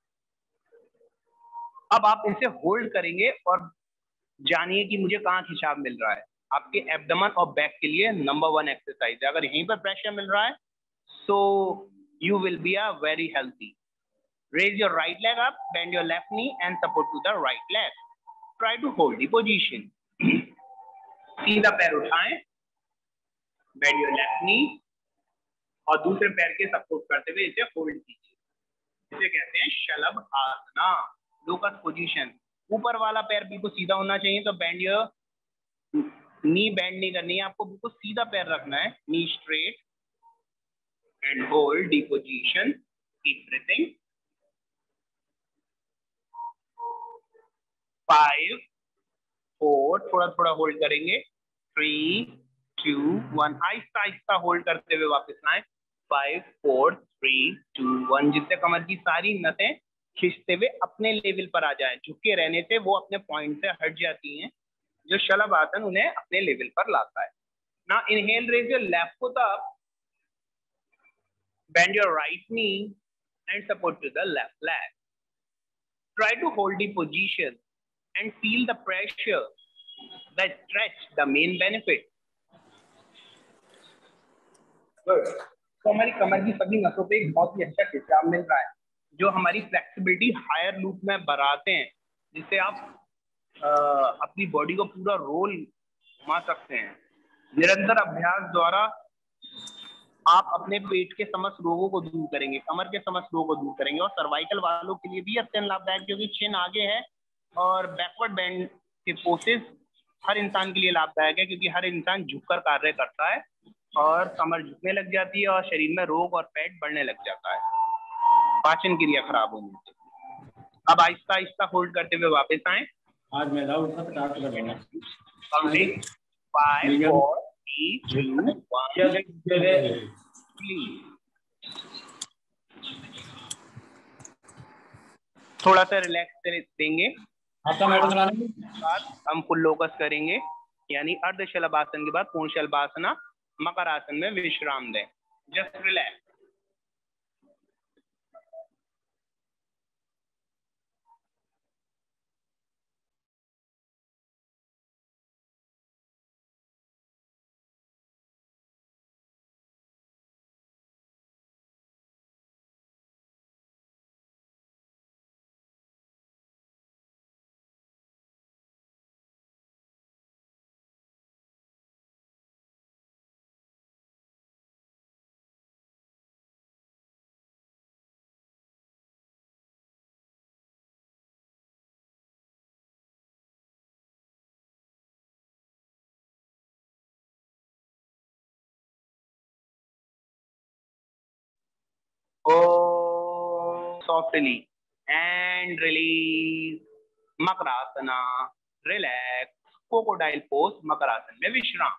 अब आप इसे होल्ड करेंगे और जानिए कि मुझे कहाँ खिंचाव मिल रहा है। आपके एब्डोमेन और बैक के लिए नंबर वन एक्सरसाइज है। अगर यहीं पर प्रेशर मिल रहा है so you will be a very healthy। Raise your right leg up, bend your left knee and support to the right leg। Try to hold the position। सीधा पैर उठाएं, bend your left knee और दूसरे पैर के सपोर्ट करते हुए इसे होल्ड कीजिए। इसे कहते हैं शलभ आसना, लोकस पोजीशन। ऊपर वाला पैर बिल्कुल सीधा होना चाहिए, तो बेंड योर नी, बेंड नहीं करनी है आपको, बिल्कुल सीधा पैर रखना है, knee straight and hold the position. Keep breathing. Five, four, थोड़ा थोड़ा होल्ड करेंगे। Three, two, one. आहिस्ता आहिस्ता होल्ड करते हुए वापस आए। Five, four, three, two, one. जिससे कमर की सारी नसें खींचते हुए अपने लेवल पर आ जाए। झुके रहने से वो अपने पॉइंट से हट जाती हैं, जो शलभ आसन उन्हें अपने लेवल पर लाता है। Now inhale, raise your left foot up, bend your right knee and support to the left leg. Try to hold the position and feel the pressure, the stretch, the main benefit. Good. तो हमारी कमर की सभी नसों पे एक बहुत ही अच्छा खिंचाव मिल रहा है, जो हमारी फ्लेक्सिबिलिटी हायर लूप में बढ़ाते हैं, जिससे आप आ, अपनी बॉडी को पूरा रोल घुमा सकते हैं। निरंतर अभ्यास द्वारा आप अपने पेट के समस्त रोगों को दूर करेंगे, कमर के समस्त रोगों को दूर करेंगे, और सर्वाइकल वालों के लिए भी अत्यंत लाभदायक, क्योंकि चिन आगे है और बैकवर्ड बेंड के पोसेस हर इंसान के लिए लाभदायक है, क्योंकि हर इंसान झुककर कार्य करता है और कमर झुकने लग जाती है और शरीर में रोग और फैट बढ़ने लग जाता है, पाचन क्रिया खराब होने से। अब आहिस्ता आहिस्ता होल्ड करते हुए वापस आए। आज मैं लाउड था स्टार्ट कर देना। Counting five four three two one. थोड़ा सा रिलैक्स देंगे। आपका मैडम चलाने के बाद हम फुल लोकस करेंगे, यानी अर्ध शलभासन के बाद पूर्ण शलभासना मकर आसन में विश्राम दें। Just relax. Oh, softly and release. Makarasana, relax, crocodile pose, मकरासन में विश्राम।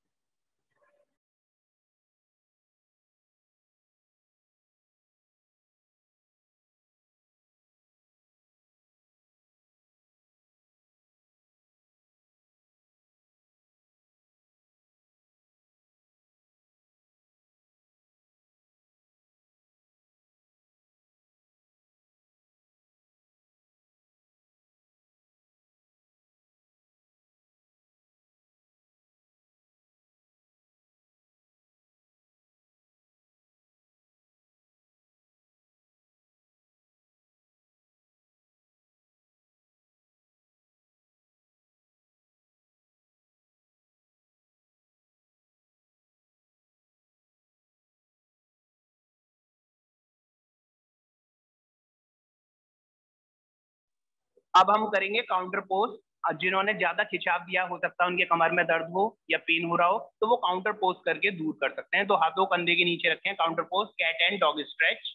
अब हम करेंगे काउंटर पोज। जिन्होंने ज्यादा खिंचाव दिया, हो सकता है उनके कमर में दर्द हो या पेन हो रहा हो, तो वो काउंटर पोज करके दूर कर सकते हैं। तो हाथों कंधे के नीचे रखें, counter pose, cat and dog stretch.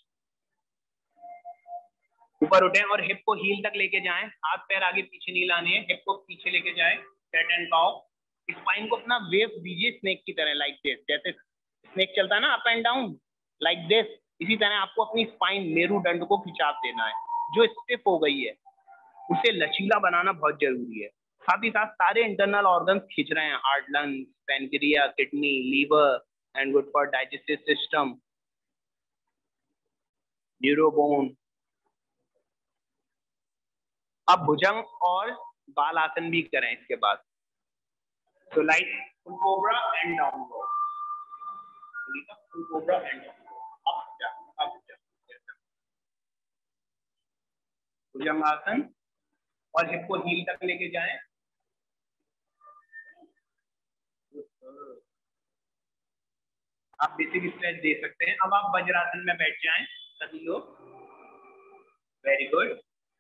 ऊपर उठें और हिप को हील तक लेके जाएं, हाथ पैर आगे पीछे नहीं लाने हैं, हिप को पीछे लेके जाएं, कैट एंड काउ। स्पाइन को अपना वेव दीजिए स्नेक की तरह, लाइक दिस। जैसे स्नेक चलता है ना up and down, like this, इसी तरह आपको अपनी स्पाइन, मेरुदंड को खिंचाव देना है। जो स्टिफ हो गई है उसे लचीला बनाना बहुत जरूरी है। साथ ही साथ सारे इंटरनल ऑर्गन्स खींच रहे हैं, heart, lungs, pancreas, kidney, liver and good for digestive system, न्यूरोबोन। अब भुजंग और बाल आसन भी करें इसके बाद। तो like full cobra and down low, full cobra and down, up down up down, भुजंग आसन, और हिप को हील तक लेके जाएं। आप बेसिक स्ट्रेच दे सकते हैं। अब आप वज्रासन में बैठ जाएं सभी लोग। Very good.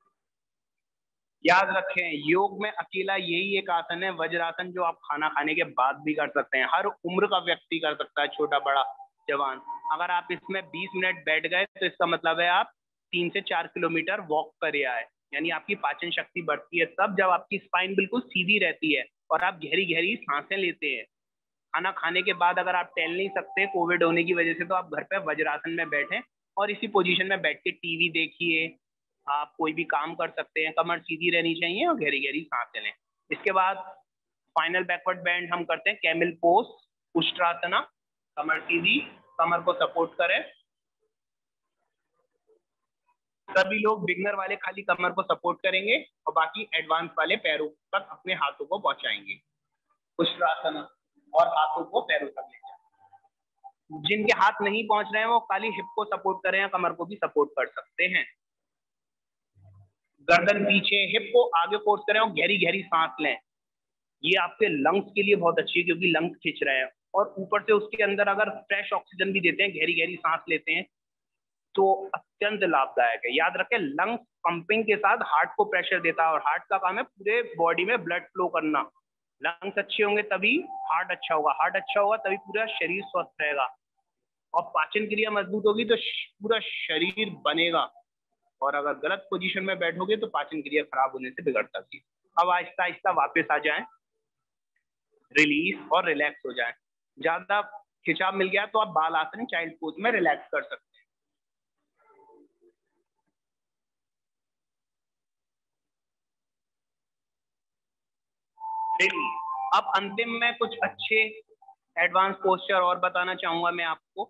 याद रखें, योग में अकेला यही एक आसन है वज्रासन, जो आप खाना खाने के बाद भी कर सकते हैं। हर उम्र का व्यक्ति कर सकता है, छोटा बड़ा जवान। अगर आप इसमें बीस मिनट बैठ गए तो इसका मतलब है आप तीन से चार किलोमीटर वॉक कर आए, यानी आपकी पाचन शक्ति बढ़ती है तब जब आपकी स्पाइन बिल्कुल सीधी रहती है और आप गहरी गहरी सांसें लेते हैं। खाना खाने के बाद अगर आप टहल नहीं सकते कोविड होने की वजह से, तो आप घर पे वज्रासन में बैठें और इसी पोजीशन में बैठ के टीवी देखिए, आप कोई भी काम कर सकते हैं, कमर सीधी रहनी चाहिए और गहरी गहरी सांसें लें। इसके बाद फाइनल बैकवर्ड बेंड हम करते हैं कैमल पोज, उष्ट्रासना, कमर सीधी, कमर को सपोर्ट करें। सभी लोग बिगनर वाले खाली कमर को सपोर्ट करेंगे और बाकी एडवांस वाले पैरों तक अपने हाथों को पहुंचाएंगे, उष्ट्रासना, और हाथों को पैरों तक ले जाएं। जिनके हाथ नहीं पहुंच रहे हैं वो खाली हिप को सपोर्ट करें या कमर को भी सपोर्ट कर सकते हैं। गर्दन पीछे, हिप को आगे फोर्स करें और गहरी गहरी सांस लें। ये आपके लंग्स के लिए बहुत अच्छी है क्योंकि लंग्स खींच रहे हैं, और ऊपर से उसके अंदर अगर फ्रेश ऑक्सीजन भी देते हैं, गहरी गहरी सांस लेते हैं तो अत्यंत लाभदायक है। याद रखें, लंग्स पंपिंग के साथ हार्ट को प्रेशर देता है और हार्ट का काम है पूरे बॉडी में ब्लड फ्लो करना। लंग्स अच्छे होंगे तभी हार्ट अच्छा होगा, हार्ट अच्छा होगा तभी पूरा शरीर स्वस्थ रहेगा, और पाचन क्रिया मजबूत होगी तो पूरा शरीर बनेगा। और अगर गलत पोजीशन में बैठोगे तो पाचन क्रिया खराब होने से बिगड़ सकती है। अब आहिस्ता आहिस्ता वापस आ जाएं, रिलीज और रिलैक्स हो जाएं। ज्यादा खिंचाव मिल गया तो आप बाल आसन चाइल्ड पोज में रिलैक्स कर सकते हैं। अब अंतिम में कुछ अच्छे एडवांस पोस्चर और बताना चाहूंगा मैं आपको।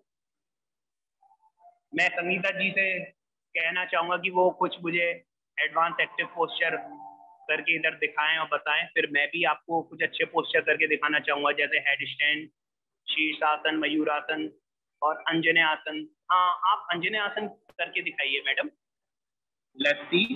मैं संगीता जी से कहना चाहूंगा कि वो कुछ मुझे एडवांस एक्टिव पोस्चर करके इधर दिखाएं और बताएं, फिर मैं भी आपको कुछ अच्छे पोस्चर करके दिखाना चाहूंगा, जैसे हेड स्टैंड, शीर्षासन, मयूरासन और अंजने आसन। हाँ, आप अंजने आसन करके दिखाइए madam. Let's see.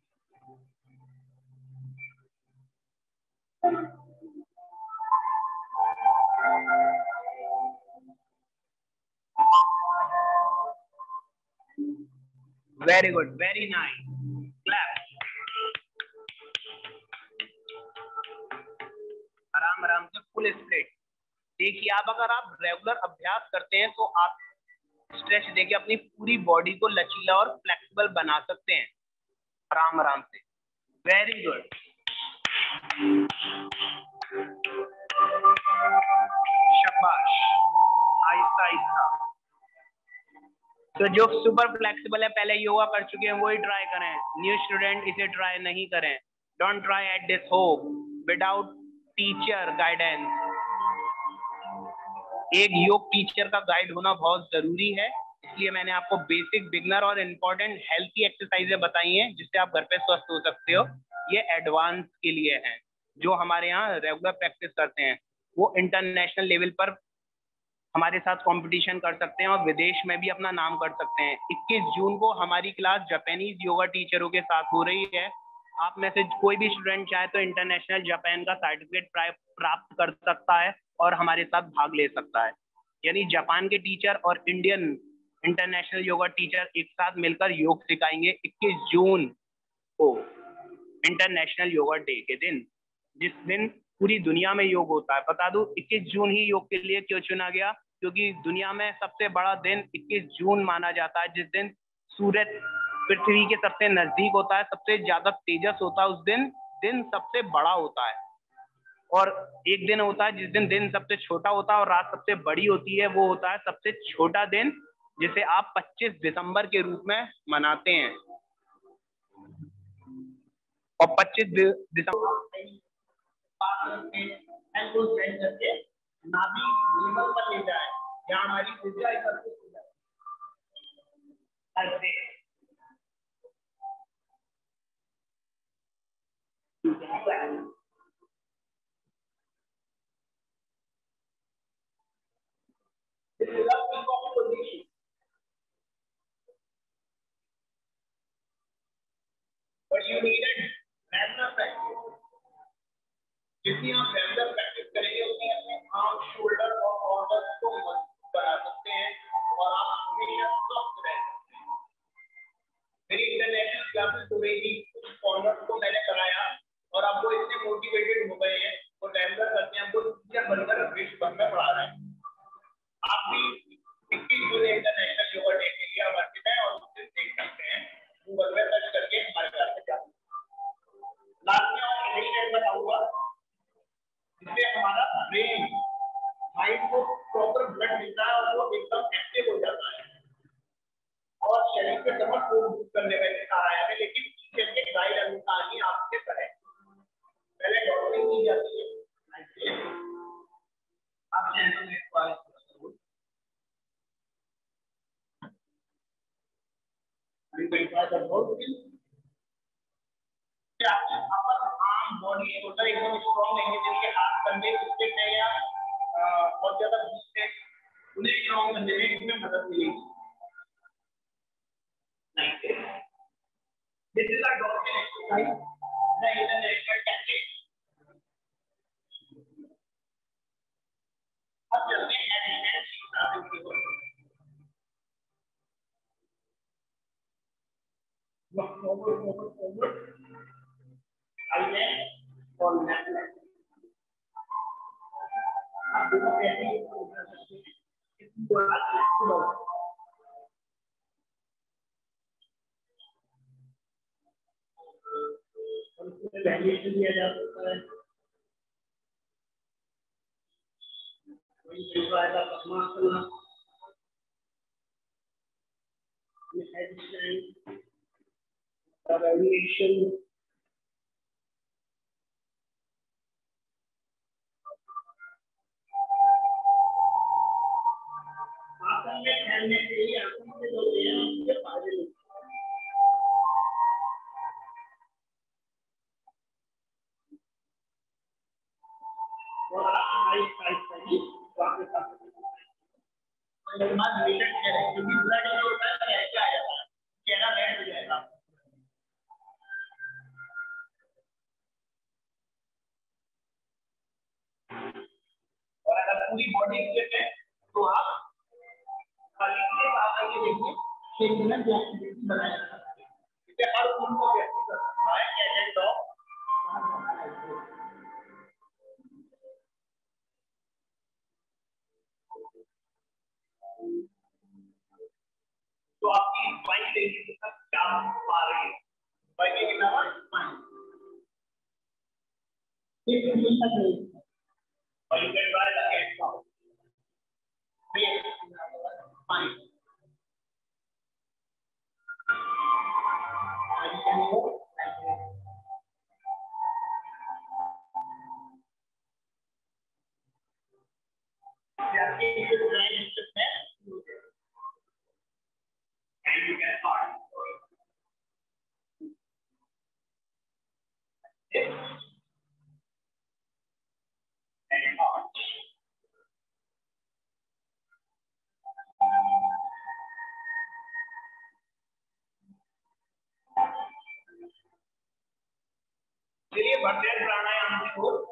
Very good, very nice, clap. आराम आराम से फुल स्ट्रेट। देखिए, आप अगर आप रेगुलर अभ्यास करते हैं तो आप स्ट्रेच देके अपनी पूरी बॉडी को लचीला और फ्लेक्सिबल बना सकते हैं आराम आराम से। वेरी गुड, शाबाश, आहिस्ता आहिस्ता। तो जो सुपर फ्लेक्सिबल है, पहले योगा कर चुके हैं, वही ट्राई करें। न्यू स्टूडेंट इसे ट्राई नहीं करें। Don't try at this home without teacher guidance. एक योग टीचर का गाइड होना बहुत जरूरी है, इसलिए मैंने आपको बेसिक, बिगनर और इम्पोर्टेंट हेल्थी एक्सरसाइजें बताई हैं जिससे आप घर पे स्वस्थ हो सकते हो। ये एडवांस के लिए हैं। जो हमारे यहाँ रेगुलर प्रैक्टिस करते हैं वो इंटरनेशनल लेवल पर हमारे साथ कंपटीशन कर सकते हैं और विदेश में भी अपना नाम कर सकते हैं। इक्कीस जून को हमारी क्लास जापानीज योगा टीचरों के साथ हो रही है। आप में से कोई भी स्टूडेंट चाहे तो इंटरनेशनल जापान का सर्टिफिकेट प्राप्त कर सकता है और हमारे साथ भाग ले सकता है। यानी जापान के टीचर और इंडियन इंटरनेशनल योगा टीचर एक साथ मिलकर योग सिखाएंगे इक्कीस जून को, इंटरनेशनल योगा डे के दिन, जिस दिन पूरी दुनिया में योग होता है। बता दूं इक्कीस जून ही योग के लिए क्यों चुना गया, क्योंकि दुनिया में सबसे बड़ा दिन इक्कीस जून माना जाता है, जिस दिन सूरज पृथ्वी के सबसे नजदीक होता है, सबसे ज्यादा तेजस होता है, उस दिन दिन सबसे बड़ा होता है। और एक दिन होता है जिस दिन दिन सबसे छोटा होता है और रात सबसे बड़ी होती है, वो होता है सबसे छोटा दिन, जिसे आप पच्चीस दिसंबर के रूप में मनाते हैं। और पच्चीस दिसंबर करके नाभि लेवल पर ले जाए, जहाँ हमारी ऊर्जा एकत्रित हो जाए। But you needed regular practice. जितनी आप रेगुलर प्रैक्टिस करेंगे उतनी अपने आर्म, शोल्डर और ऑर्डर को मजबूत बना सकते हैं और आप हमेशा स्वस्थ रह सकते हैं। मेरी इंटरनेशनल क्लासेस हो रही थी, कुछ फॉलोअर्स को मैंने कराया और अब वो इतने मोटिवेटेड हो गए हैं, वो रेगुलर करते हैं, वो टीचर बनकर विश्व भर में पढ़ा रहे हैं। आप भी इक्कीस जून इंटरनेशनल योगा डे के लिए वर्किंग है और उसे देख सकते हैं, गूगल में सर्च करके हमारे क्लास में जाओ। लास्ट में और हेड बताऊंगा, इससे हमारा ब्रेन, माइंड को प्रॉपर ब्लड मिलता है और वो एकदम एक्टिव हो जाता है और शरीर के समस्त आपको करने में सिखाया है, लेकिन टीचर के गाइड अनुसार ही आपसे करें। पहले डॉक्टरिंग की जाती है, आप चैनल में वाले आर्म बॉडी टोटल एकदम स्ट्रॉन्ग नहीं है, जिनके हाथ कंधे फिट है या बहुत ज्यादा वीक है, उन्हें स्ट्रॉन्ग करने में इसमें मदद मिलेगी। This is a doctor exercise, the international technique. अब चलते हैं एलिमेंट शिक्षा की ओर। Look forward, forward, forward. Island or landline. अब दोनों कैसे कर सकते हैं? इसको आप फ्लेक्सिबल और उसको वैल्यूएशन दिया जा सकता है। कोई परिवार का पद्मासना, हेडस्टैंड, वैल्यूएशन, आसन में खेलने के लिए आसन से जो है उसके फायदे मिलते हैं। और आप हमारी साइड पर ही वापस आ सकते हैं। और बाद रिलेट करें, क्योंकि ब्लड जो होता है रेड आ जाता है, चेहरा रेड हो जाएगा। और अगर पूरी बॉडी फिट है तो आप खाली के साथ आगे देखिए सिग्नल जो एक्टिविटी बनाया जाता है, इसे हर खून को व्यक्त कर सकता है। कैडेट डॉग तो आपकी स्पाइन देखिए तक क्या पा रही है, स्पाइन के अलावा स्पाइन एक मिनट तक नहीं, और you can try the cat cow spine and you can go like this. Yeah, if you try to test, and you can start. This and march. चलिए बढ़ते हैं प्राणायाम की ओर।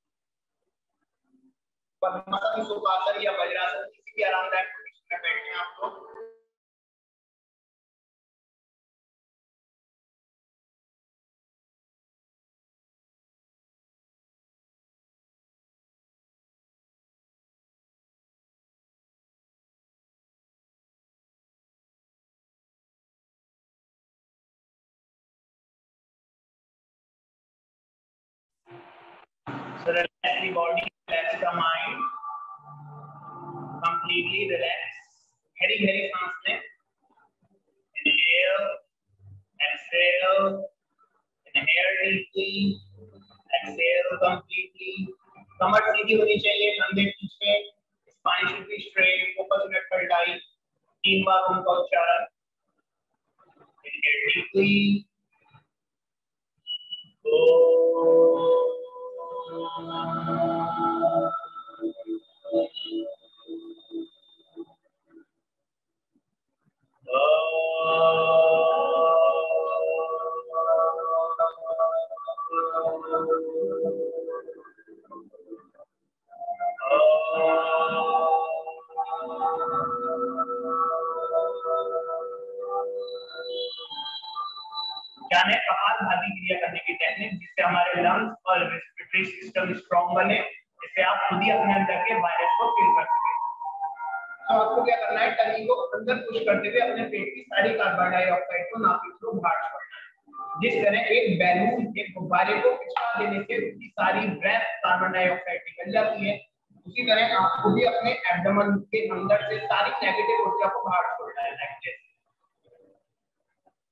पद्मासन, सुखासन या वज्रासन, किसी भी आरामदायक पोजीशन में बैठे हैं आप लोग। So relax the body, relax the mind, completely relax. गहरी गहरी सांस लें। Inhale, exhale, inhale deeply, exhale completely. कमर सीधी होनी चाहिए, कंधे पीछे, spine should be straight, focus on your third eye. तीन बार उनका उच्चारण। Inhale deeply. Oh. जाने कपालभाति क्रिया करने की टेक्निक, जिससे हमारे लंग्स और रेस्पिरेटरी सिस्टम स्ट्रांग बने, जिससे आप खुद ही अपने अंदर के वायरस को किल कर सकें। तो आपको क्या करना है, टंगी को अंदर पुश करते हुए अपने पेट की सारी कार्बन डाइऑक्साइड को नाक के थ्रू बाहर छोड़ना है। जिस तरह एक बैलून के गुब्बारे को पिछला देने से उसकी सारी ब्रेथ कार्बन डाइऑक्साइड निकल जाती है, उसी तरह आपको भी अपने एब्डोमेन के अंदर से सारी नेगेटिव ऊर्जा को बाहर छोड़ना है।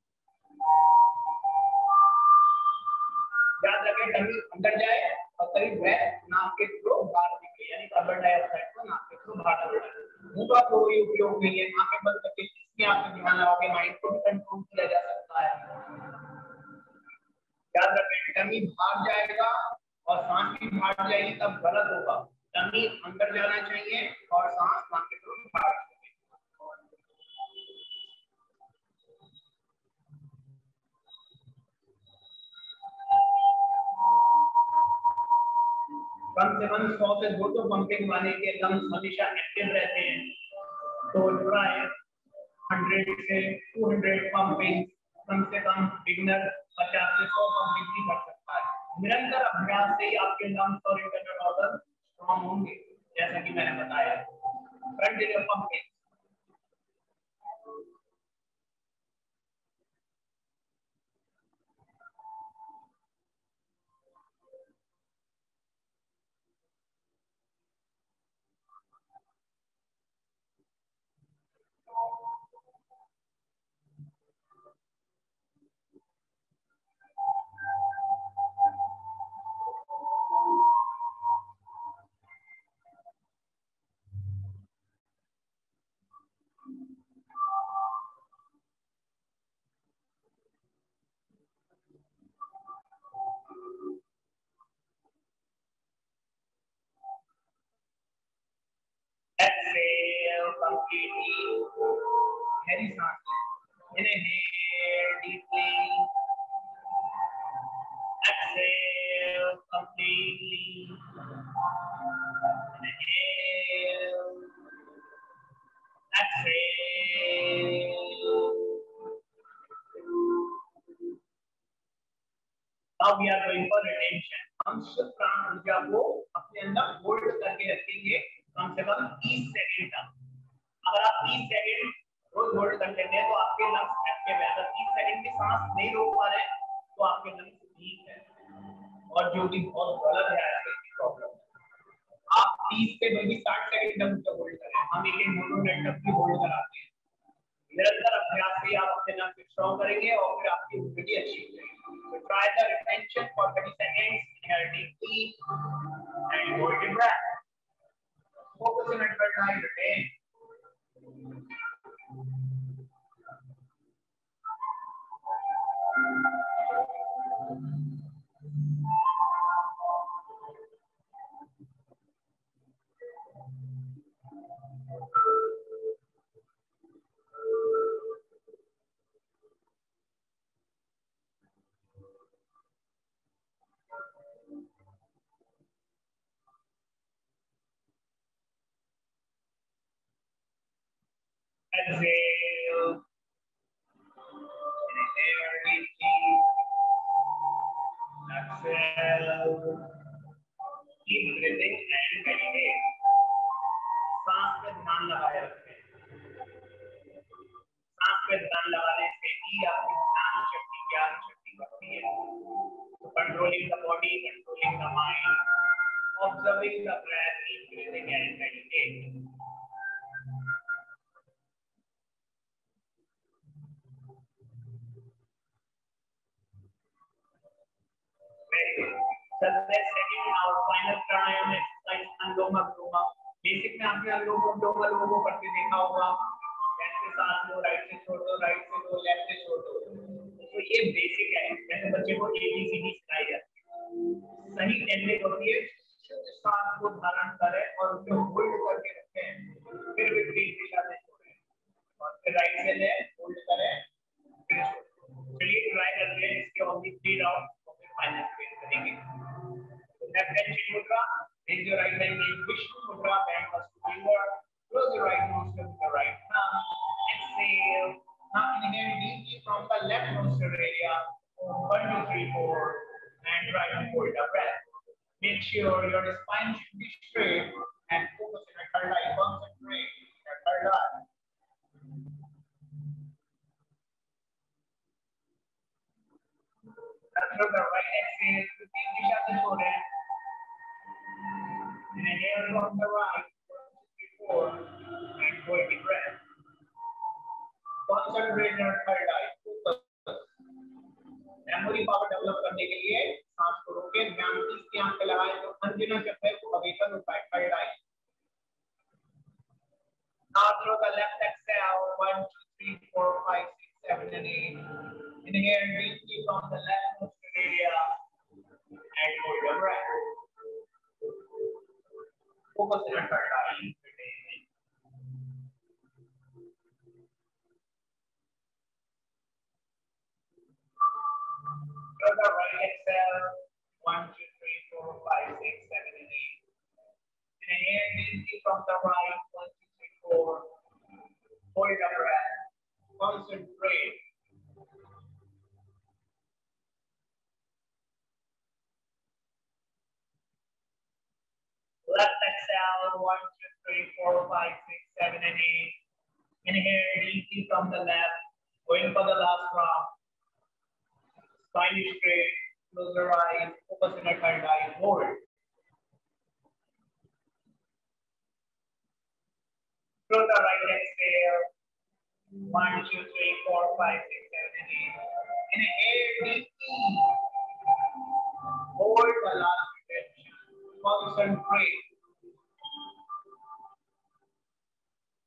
नमी अंदर जाए और करीब वह नाक के थ्रू बाहर निकले, यानी कार्बन डाइऑक्साइड को नाक के थ्रू बाहर निकाले। मुंह का कोई उपयोग नहीं है, आंखें बंद करके इसमें आप ध्यान लगाओगे, माइंड को भी कंट्रोल किया जा सकता है। याद रखें, नमी बाहर जाएगा और सांस भी बाहर जाएगी तब गलत होगा। नमी अंदर जाना चाहिए और सांस नाक के थ्रू बाहर। कम से कम सौ से दो सौ पंपिंग वाले के लंग्स हमेशा एक्टिव रहते हैं, तो ट्राई हंड्रेड से टू हंड्रेड पंपिंग, कम से कम बिगिनर पचास से सौ पंपिंग भी कर सकता है। निरंतर अभ्यास से ही आपके लंग्स और इंटरनल ऑर्गन स्ट्रॉन्ग होंगे, जैसा कि मैंने बताया। Continue pumping. Exhale completely. Heavy सांस लें. Inhale deeply. Exhale completely. Inhale. Exhale. Now we are going for retention. हम शुद्ध प्राण ऊर्जा को अपने अंदर होल्ड करके रखेंगे कम से कम तीस सेकंड तक। अगर आप तीस सेकंड रोज होल्ड कर लेते हैं तो आपके लंग्स एक्टिव है। अगर तीस सेकंड की सांस नहीं रोक पा रहे तो आपके लंग्स वीक है, और जो कि बहुत गलत है आजकल की प्रॉब्लम। आप तीस से बल्कि साठ सेकंड तक उसे होल्ड करें। हम एक एक मोनो मिनट तक भी होल्ड कराते हैं। निरंतर अभ्यास से आप अपने लंग्स स्ट्रॉन्ग करेंगे और फिर आपकी इम्यूनिटी अच्छी हो जाएगी। So try the retention for thirty seconds. Inhale deeply and hold your breath. Focus on it, but now retain. Exhale. Inhale deeply. Exhale. Keep breathing and meditate. सांस पे ध्यान लगाए रखें। सांस पे ध्यान लगाने से ही आपकी ध्यान शक्ति, ज्ञान शक्ति बढ़ती है। So controlling the body, controlling the mind, observing the breath, keep breathing and meditate. Very good. So let's second our final pranayama exercise, Anuloma Viloma. Basic में आपने अनुलोम विलोम लोगों को करते देखा होगा। लेफ्ट से सांस लो, राइट से छोड़ दो, राइट से लो, लेफ्ट से छोड़ दो। तो ये बेसिक है, जैसे बच्चे को एबीसीडी सिखाई जाती है। सही टेक्निक होती है, सांस को धारण करें और उसको होल्ड करके रखें, फिर विपरीत दिशा से छोड़ें और फिर राइट से ले, होल्ड करें, फिर छोड़ें। चलिए ट्राई करते हैं इसके ओनली थ्री राउंड और फिर फाइनल फेज करेंगे। लेफ्ट हैंड चिन मुद्रा, raise your right hand in Vishnu Mudra, bend first finger, close your right nostril with the right thumb, exhale. Now inhale deeply from the left nostril area, one, two, three, four, and try to hold the breath. Make sure your spine should be straight and focus on your third eye, concentrate on your third eye. After the right exhale, repeat disha se chhode. Inhale from the right, before, and hold the breath. Concentrate on your third eye. Focus. Memory power develop करने के लिए सांस को रोके, and eight. Inhale deeply from the left nostril area and hold your breath. Focus on your third eye. Through the right exhale, one, two, three, four, five, six, seven, and eight. Inhale deeply from the right, one, two, three, four. Hold your breath. Concentrate. Left exhale, one, two, three, four, five, six, seven, and eight. Inhale deeply from the left, going for the last round. Spine is straight, close your eyes, focus on your third eye, hold. Through the right exhale, one, two, three, four, five, six, seven, and eight. Inhale deeply, hold the last retention, concentrate.